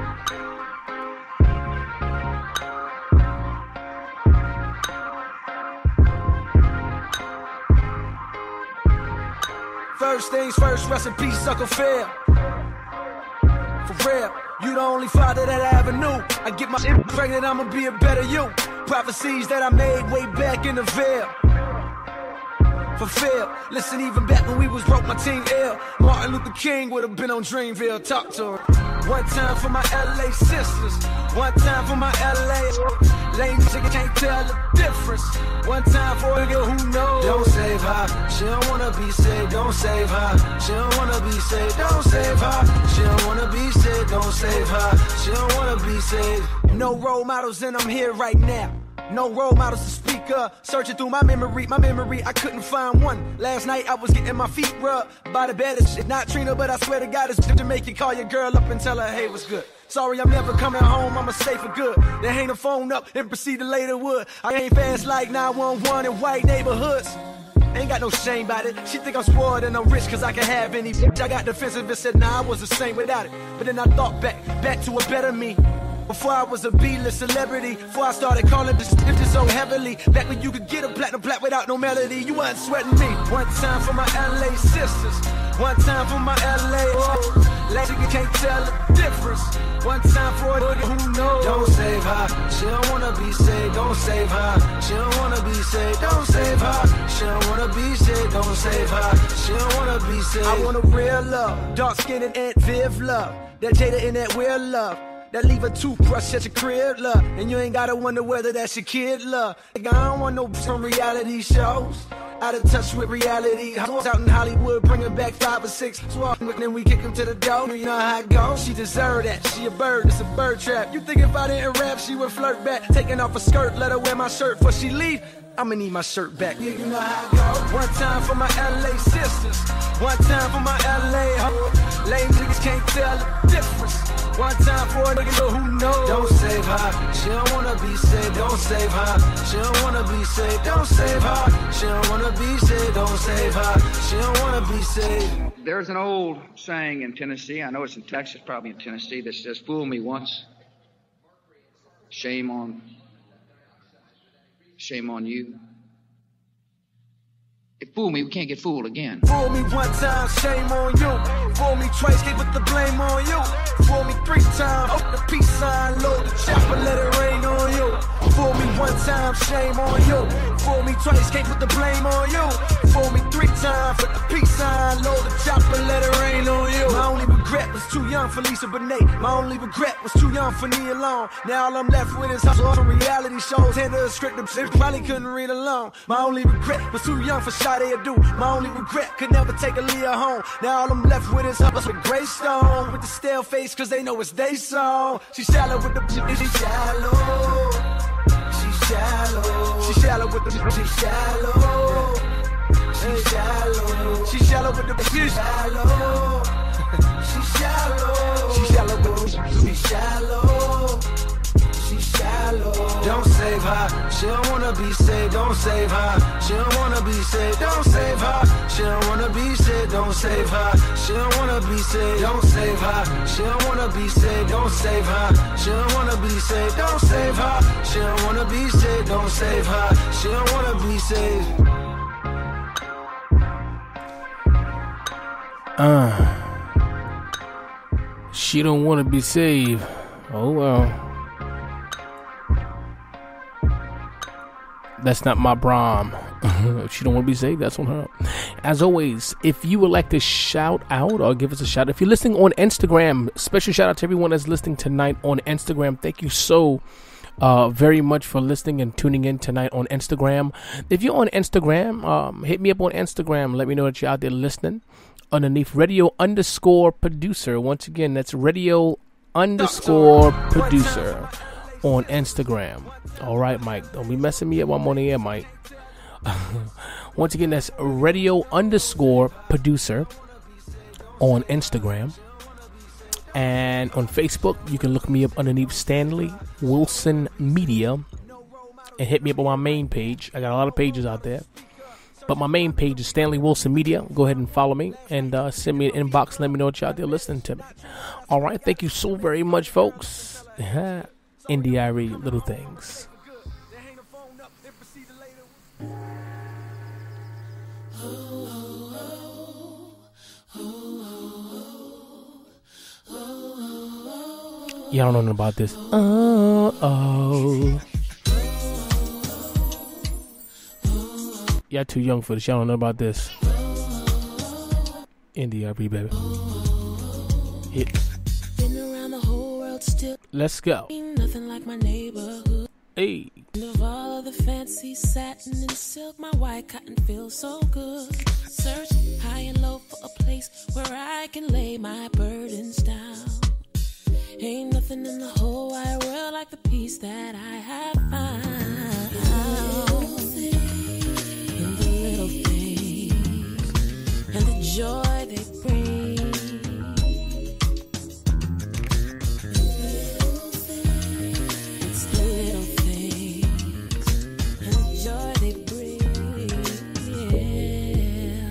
First things first, rest in peace, Sucker Fair. For real, you the only father that I ever knew. I get my shit pregnant, I'ma be a better you. Prophecies that I made way back in the veil. Fulfill. Listen, even back when we was broke, my team ill. Martin Luther King would have been on Dreamville. Talk to her. One time for my LA sisters. One time for my LA. Lame chicken can't tell the difference. One time for a girl who knows. Don't save her. She don't wanna be saved. Don't save her. She don't wanna be saved. Don't save her. She don't wanna be saved. Don't save her. She don't wanna be saved. No role models, and I'm here right now. No role models to speak of. Searching through my memory, I couldn't find one. Last night I was getting my feet rubbed by the baddest shit. Not Trina, but I swear to God it's to make you call your girl up and tell her, hey, what's good? Sorry, I'm never coming home, I'ma stay for good. Then hang the phone up and proceed to later wood. I ain't fast like 911 in white neighborhoods. Ain't got no shame about it. She think I'm spoiled and I'm rich cause I can have any bitch. I got defensive and said, nah, I was the same without it. But then I thought back to a better me. Before I was a B-list celebrity, before I started calling this so heavily. Back when you could get a platinum plat without no melody, you wasn't sweating me. One time for my LA sisters, one time for my LA. Lady, you can't tell the difference. One time for a who knows. Don't save her, she don't wanna be saved. Don't save her, she don't wanna be saved. Don't save her, she don't wanna be saved. Don't save her, she don't wanna be saved. I want a real love, dark skin and Aunt Viv love. That Jada and that real love. That leave a toothbrush at your crib, love. And you ain't gotta wonder whether that's your kid, love. Like, I don't want no from reality shows. Out of touch with reality. Hoes out in Hollywood, bringing back 5 or 6. So then we kick him to the door. You know how it goes. She deserve that. She a bird, it's a bird trap. You think if I didn't rap, she would flirt back. Taking off her skirt, let her wear my shirt before she leave. I'ma need my shirt back. Yeah, you know how it go. One time for my LA sisters. One time for my LA hoes. Lame niggas can't tell the difference. One time for a nigga who knows. Don't save her. She don't wanna be saved. Don't save her. She don't wanna be saved. Don't save her. She don't wanna be saved. Don't save her. She don't wanna be saved. There's an old saying in Tennessee, I know it's in Texas, probably in Tennessee, that says, fool me once, shame on you. If fool me, we can't get fooled again. Fool me one time, shame on you. Fool me twice, can't put the blame on you. Fool me 3 times, oh, the peace sign, load the chopper, let it rain on you. Fool me one time, shame on you. Fool me twice, can't put the blame on you. Fool me 3 times, put the peace sign, load the chopper, let it rain on you. My only regret was too young for Lisa Bonet. My only regret was too young for Nia Long. Now all I'm left with is hustle on reality shows. And the script, they probably couldn't read along. My only regret was too young for Sade Adu. My only regret could never take Aaliyah home. Now all I'm left with is hustle with Greystone. With the stale face, cause they know it's they song. She shallow with the she shallow. She shallow. She shallow with the she shallow. She shallow. She shallow with the she shallow. She shallow. She shallow with the she shallow. She shallow. Don't save her. She don't wanna be saved. Don't save her. She don't wanna be saved. Don't save her. She don't wanna be saved. Don't save her. She don't wanna be saved. Don't save her. She don't wanna be saved. Don't save her. She don't wanna be saved. Don't save her. She don't wanna be saved. Don't save her. She don't wanna be saved. She don't want to be saved. Oh well. That's not my Brahm. If she don't want to be saved, that's on her. As always, if you would like to shout out or give us a shout, if you're listening on Instagram, special shout out to everyone that's listening tonight on Instagram. Thank you so very much for listening and tuning in tonight on Instagram. If you're on Instagram, hit me up on Instagram. Let me know that you're out there listening. Underneath radio_producer. Once again, that's radio_producer on Instagram. All right, Mike. Don't be messing me up while I'm on the air, Mike. Once again, that's radio_producer on Instagram. And on Facebook, you can look me up underneath Stanley Wilson Media and hit me up on my main page. I got a lot of pages out there, but my main page is Stanley Wilson Media. Go ahead and follow me and send me an inbox. Let me know what you're out there listening to me. All right. Thank you so very much, folks. NDIRE Little Things. Y'all don't know nothing about this. Y'all too young for this. Y'all don't know about this. NDRB, baby. Hit. Been around the whole world still. Let's go. Ain't nothing like my neighborhood. Hey. Of all of the fancy satin and silk, my white cotton feels so good. Search high and low for a place where I can lay my burdens down. Ain't nothing in the whole wide world like the peace that I have found. In the little things and the joy they bring. It's the little things and the joy they bring. Yeah.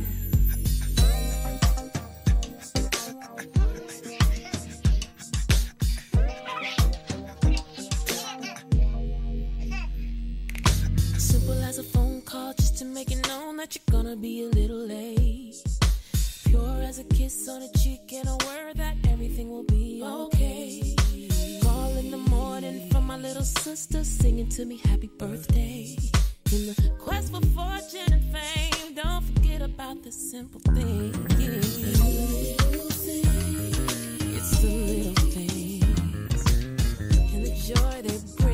Simple as a phone call just to make it known that you're gonna be a little late. Pure as a kiss on a cheek and a word that everything will be okay. Call in the morning from my little sister singing to me happy birthday. In the quest for fortune and fame, don't forget about the simple things. It's the little things and the joy they bring.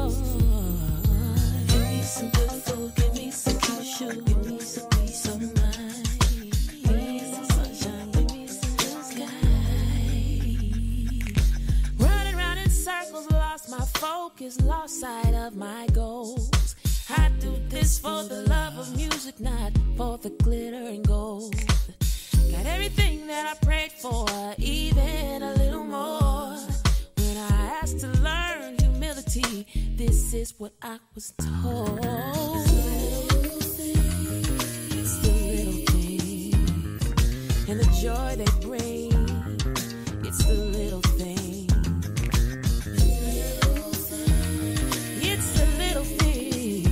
Give me some good food, give me some cute shoes, give me some peace of mind. focus, lost sight of my goals. I do this for the love of music, not for the glitter and gold. Got everything that I prayed for, even a little more. When I asked to learn humility, this is what I was told. It's the little things and the joy they bring. It's the little things. It's the little things.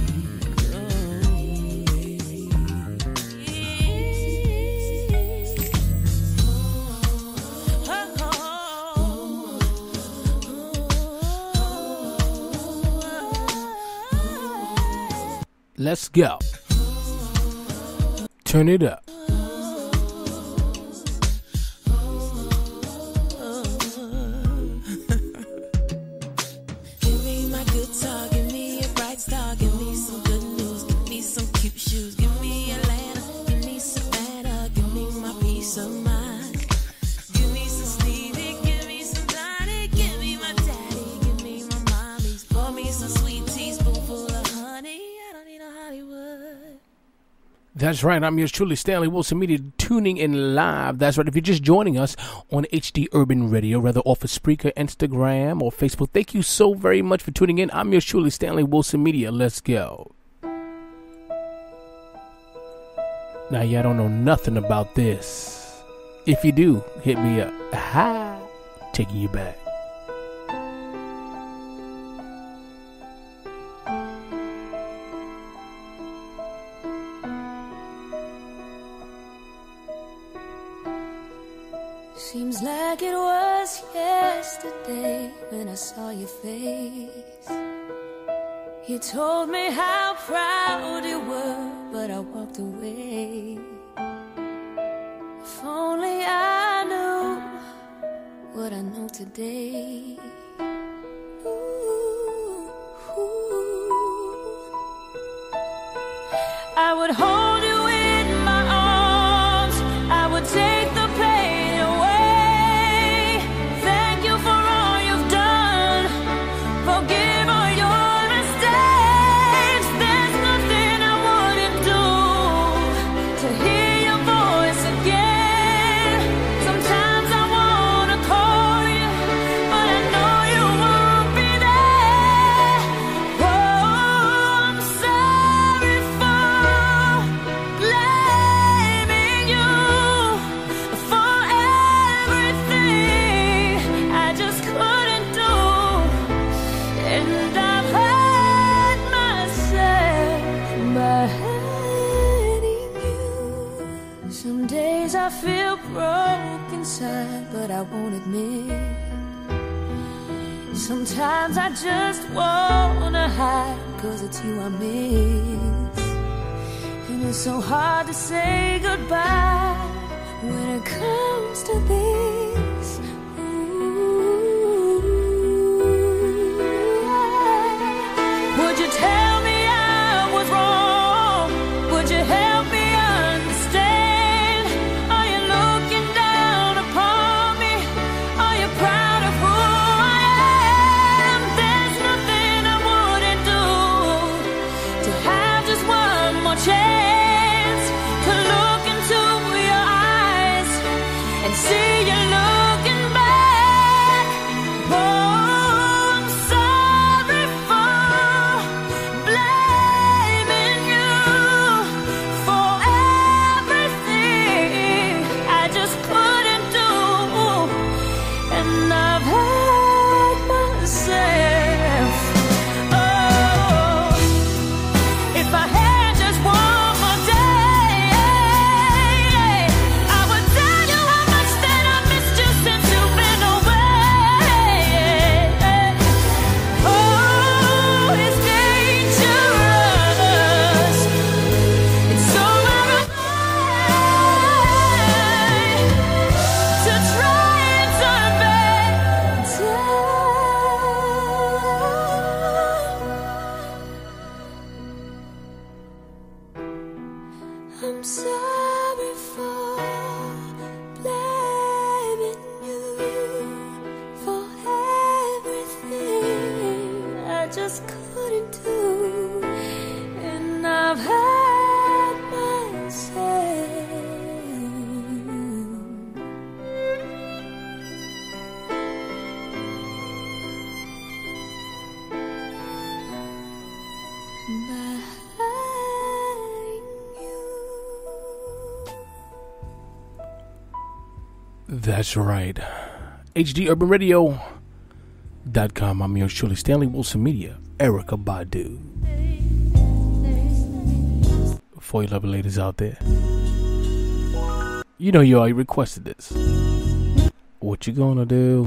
Let's go. Turn it up. Give me my guitar, give me a bright star, give me some good news, give me some cute shoes, give me Atlanta, give me Savannah, give me my peace of mind. Give me some Stevie, give me some Donnie, give me my daddy, give me my mommies, pour me some sweet tea, spoonful of honey. I don't need a Hollywood. That's right. I'm yours truly, Stanley Wilson Media, tuning in live. That's right. If you're just joining us on HD Urban Radio, rather off of Spreaker, Instagram, or Facebook, thank you so very much for tuning in. I'm yours truly, Stanley Wilson Media. Let's go. Now, y'all don't know nothing about this. If you do, hit me up. Aha! Taking you back. Seems like it was yesterday when I saw your face. You told me how proud you were, but I walked away. If only I knew what I know today. Ooh, ooh. I would hold you in my arms, I would take the pain away. Thank you for all you've done, forgive all your mistakes. There's nothing I wouldn't do to hear your voice again. Sometimes I wanna call you, but I know you won't be there. Oh, I'm sorry for blaming you for everything I just couldn't do. And I've hurt myself by hurting you. Some days I feel broke inside, but I won't admit. Sometimes I just wanna hide, 'cause it's you I miss. And it's so hard to say goodbye when it comes to this. Ooh. Would you tell me I was wrong? Would you help me understand? Are you looking down upon me? Are you proud of who I am? There's nothing I wouldn't do to have just one more chance to look into your eyes and see you looking back. Oh, I'm sorry for blaming you for everything I just couldn't do. And I've hurt myself. Oh, if I had just one more day, I would tell you how much that I miss That's right. HDUrbanRadio.com. I'm yours truly, Stanley Wilson Media, Erykah Badu. For you lovely ladies out there, you know you already requested this. What you gonna do?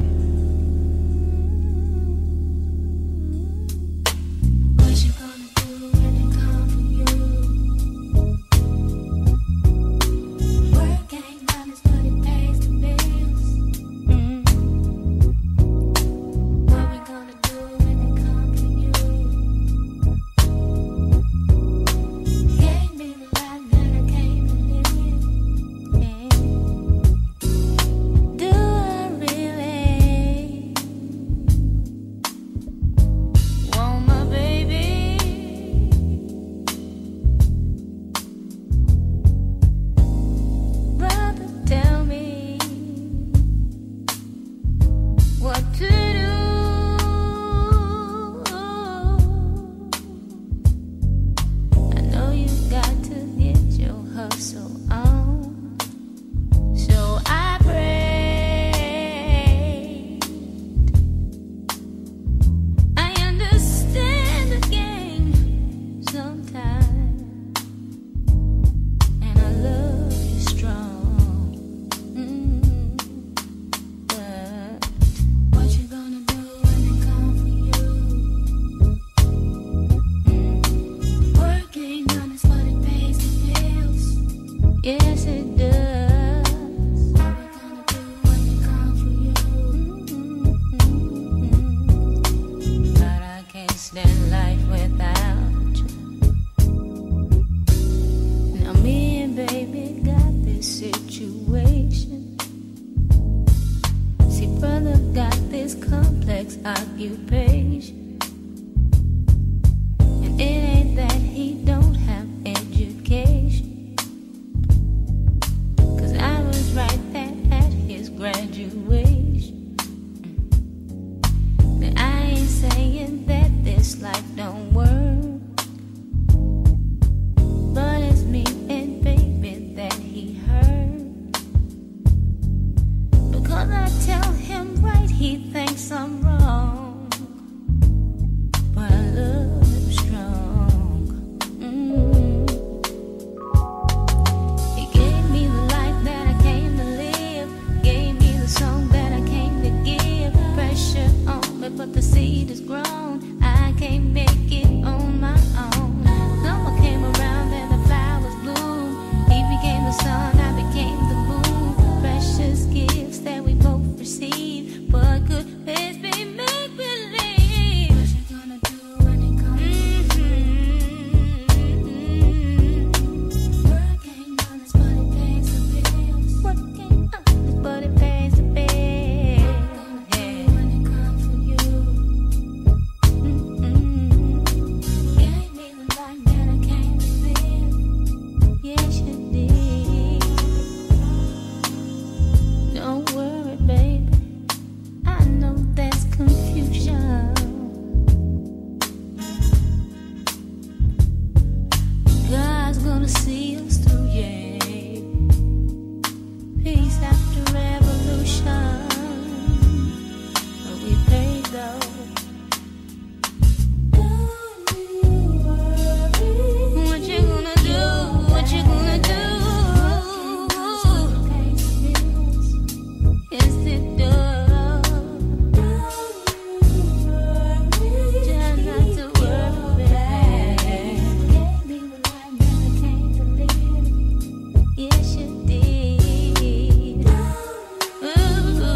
Yes, you did. Ooh.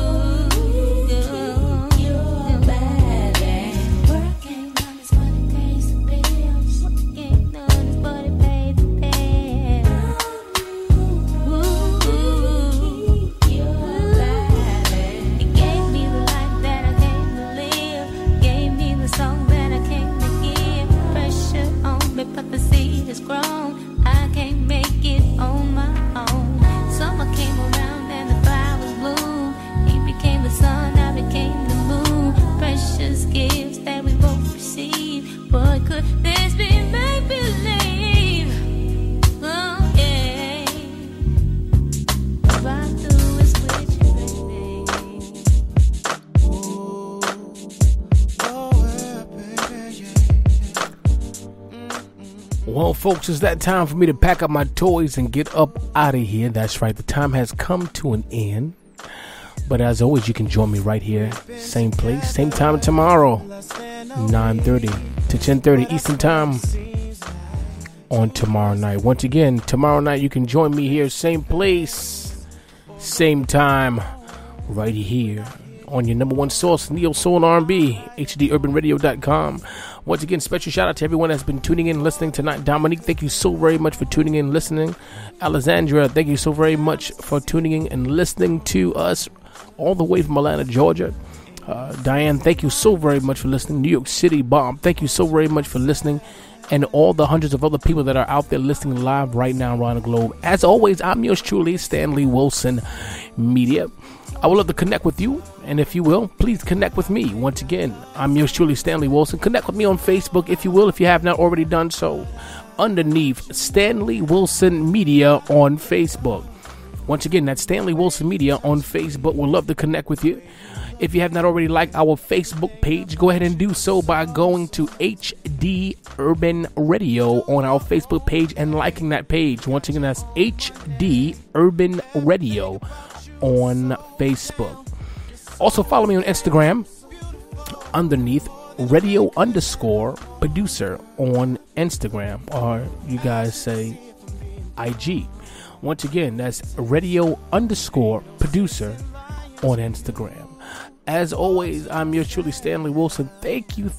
Well, folks, it's that time for me to pack up my toys and get up out of here. That's right, the time has come to an end. But as always, you can join me right here, same place, same time tomorrow, 9:30 to 10:30 Eastern Time on tomorrow night. Once again, tomorrow night you can join me here, same place, same time, right here on your number one source, Neo Soul and R&B, hdurbanradio.com. Once again, special shout out to everyone that's been tuning in, listening tonight. Dominique, thank you so very much for tuning in, listening. Alexandra, thank you so very much for tuning in and listening to us all the way from Atlanta, Georgia. Diane, thank you so very much for listening. New York City, Bob, thank you so very much for listening. And all the hundreds of other people that are out there listening live right now around the globe. As always, I'm yours truly, Stanley Wilson Media. I would love to connect with you, and if you will, please connect with me. Once again, I'm yours truly, Stanley Wilson. Connect with me on Facebook, if you will, if you have not already done so, underneath Stanley Wilson Media on Facebook. Once again, that's Stanley Wilson Media on Facebook. We'd love to connect with you. If you have not already liked our Facebook page, go ahead and do so by going to HD Urban Radio on our Facebook page and liking that page. Once again, that's HD Urban Radio on Facebook. Also follow me on Instagram underneath radio_producer on Instagram, or you guys say IG. Once again, that's radio_producer on Instagram. As always, I'm yours truly, Stanley Wilson. Thank you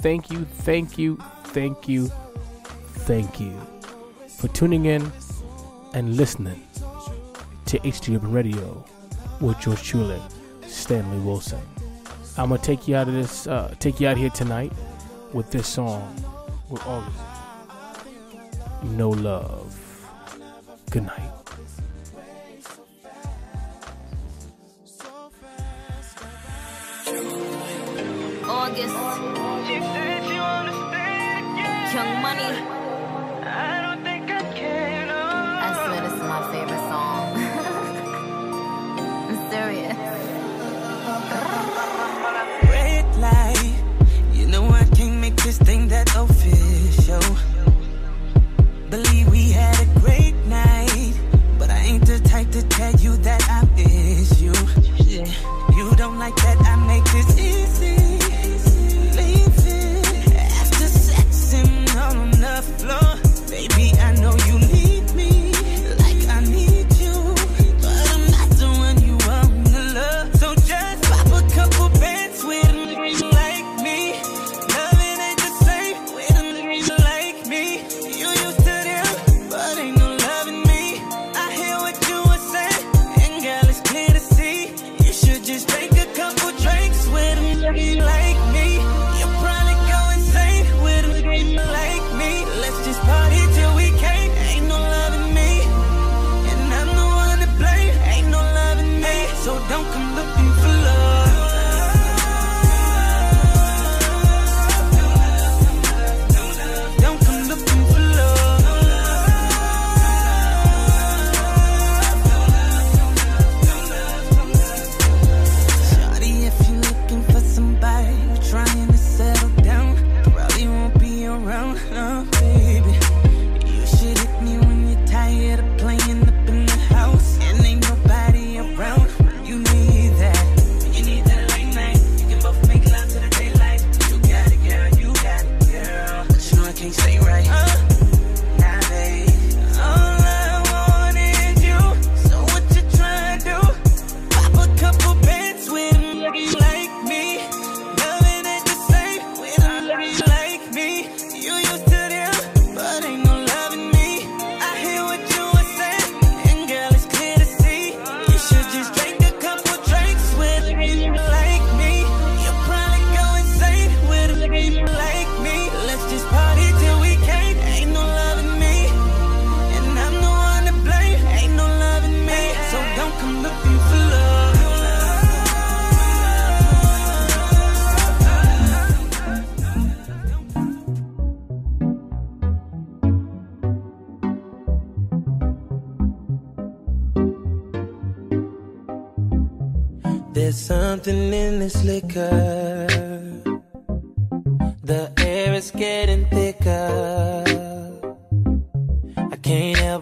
for tuning in and listening to HD Urban Radio with yours truly, Stanley Wilson. I'm gonna take you out of this, take you out here tonight with this song with August. No Love. Good night. August. Young Money. I don't think I can. I swear this is my favorite song. I'm serious. Red light. You know I can't make this thing that official. Believe we had a great night, but I ain't the type to tell you that I miss you. Yeah. You don't like that I make this easy. After sex and on the floor, baby, I know you need me like I need you, but I'm not the one you want to love. So just pop a couple bands with a nigga like me. Loving ain't the same with a nigga like me. You used to them, but ain't no loving me. I hear what you were saying, and girl, it's clear to see. You should just drink a couple drinks with a nigga like me. You'll probably go insane with a nigga like me. Let's just party till we can't. Ain't no loving me, and I'm the one to blame. Ain't no loving me, so don't come looking for love. Don't come looking for love. Shawty, if you're looking for somebody trying to settle down, probably won't be around, baby. You should hit me when you're tired of playing up in the house and ain't nobody around. You need that. You need that late night. You can both make love to the daylight. You got it, girl. You got it, girl. But you know I can't stay right. Now, babe, all I want is you. So what you trying to do? Pop a couple bands with a nigga like me. Loving ain't the same with a nigga like me. You used to them, but ain't no loving me. I hear what you were saying, and girl, it's clear to see. You should just drink a couple drinks with a nigga like me. You'll probably go insane with a nigga like me. Let's just party till we can't. Ain't no loving me, and I'm the one to blame. Ain't no loving me, so don't come looking for love. There's something in this liquor. The air is getting thicker.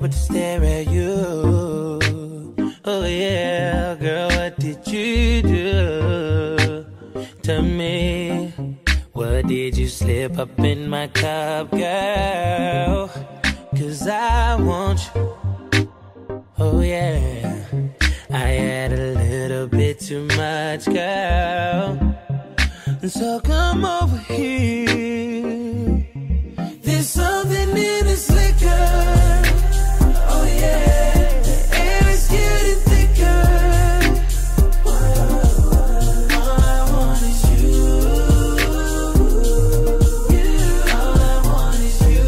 but to stare at you. Oh yeah, girl, what did you do to me? What did you slip up in my cup, girl? 'Cause I want you. Oh yeah, I had a little bit too much, girl. So come over here. There's something in this liquor. Oh yeah, the air is getting thicker. All I want is you. All I want is you.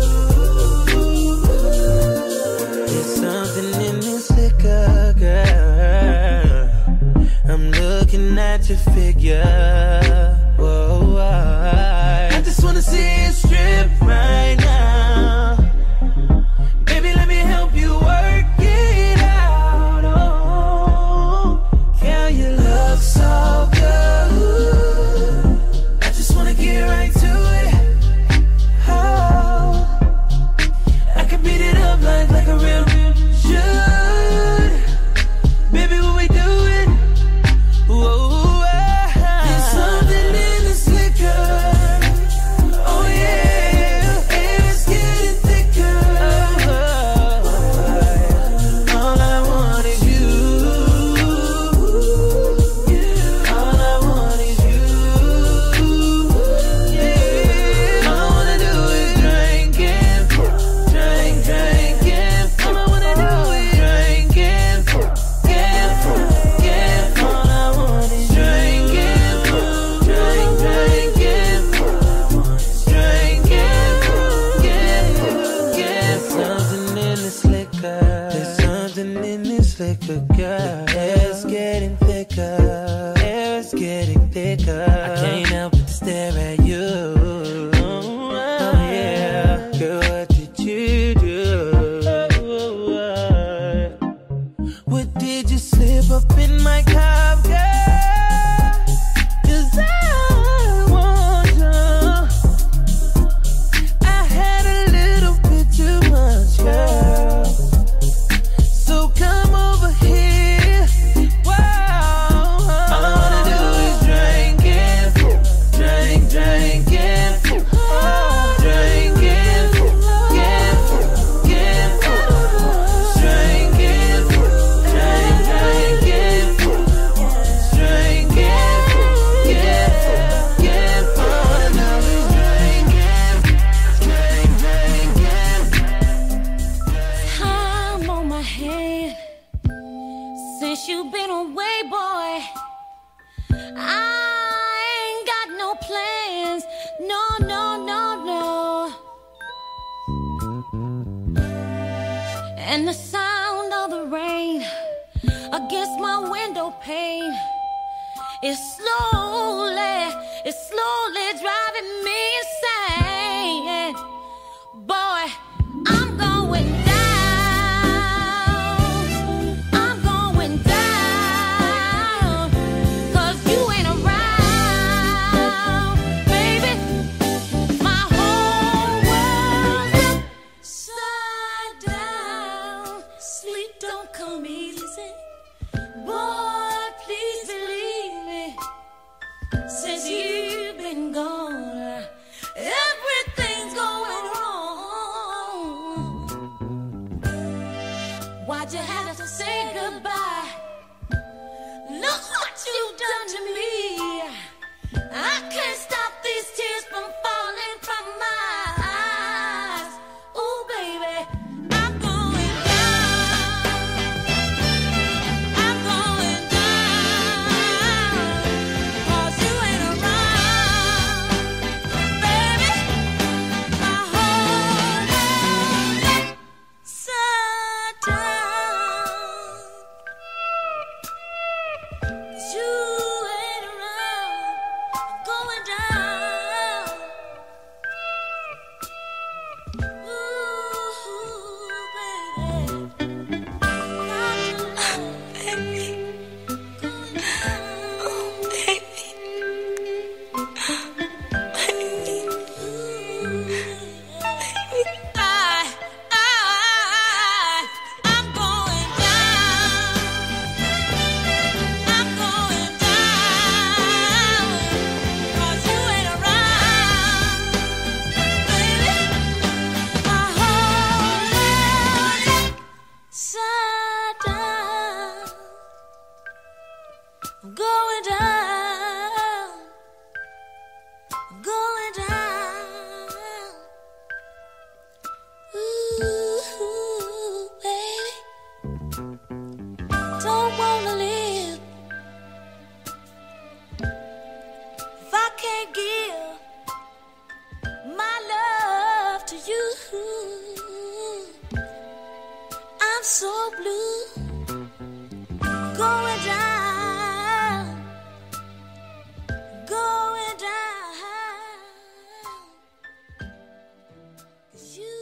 There's something in this liquor, girl. I'm looking at your figure. Whoa, I just wanna see you strip right now. Baby, let me help you work it out. Oh, girl, you look so good. I just wanna get right to it. Oh, I can beat it up like a real should. Baby, what we doing? Whoa. It's getting thicker. It's getting thicker. I can't help but stare at you. Oh yeah, girl, what did you do? What did you slip up in my cup, girl? 'Cause I want you. I had a little bit too much, girl. So come over here. Whoa. All I wanna do is drink it. Drink, drink it. Drink it. Get, get. Drink it. Drink, drink it. Drink it. Get, get. All I do is drink it. Drink, drink it. Time on my hand since you've been away, boy. I ain't got no plans. No, no, no, no. And the sound of the rain against my window pane is slowly driving me insane. Boy, I'm going down. I'm going down. 'Cause you ain't around, baby. My whole world's upside down. Sleep don't come easy. Boy, please believe me. Since you've been gone, everything's going wrong. Why'd you have to say goodbye? Look what you've done to me. I can't stop these tears from falling from my eyes. Ooh, baby, I'm going down. I'm going down. 'Cause you ain't around, baby. My whole world upside down. 'Cause you ain't around. I'm going down. Ooh, baby. Baby. Oh, baby. going down, going down. Ooh, baby, don't wanna live if I can't give my love to you. I'm so blue, going down, going down. 'Cause you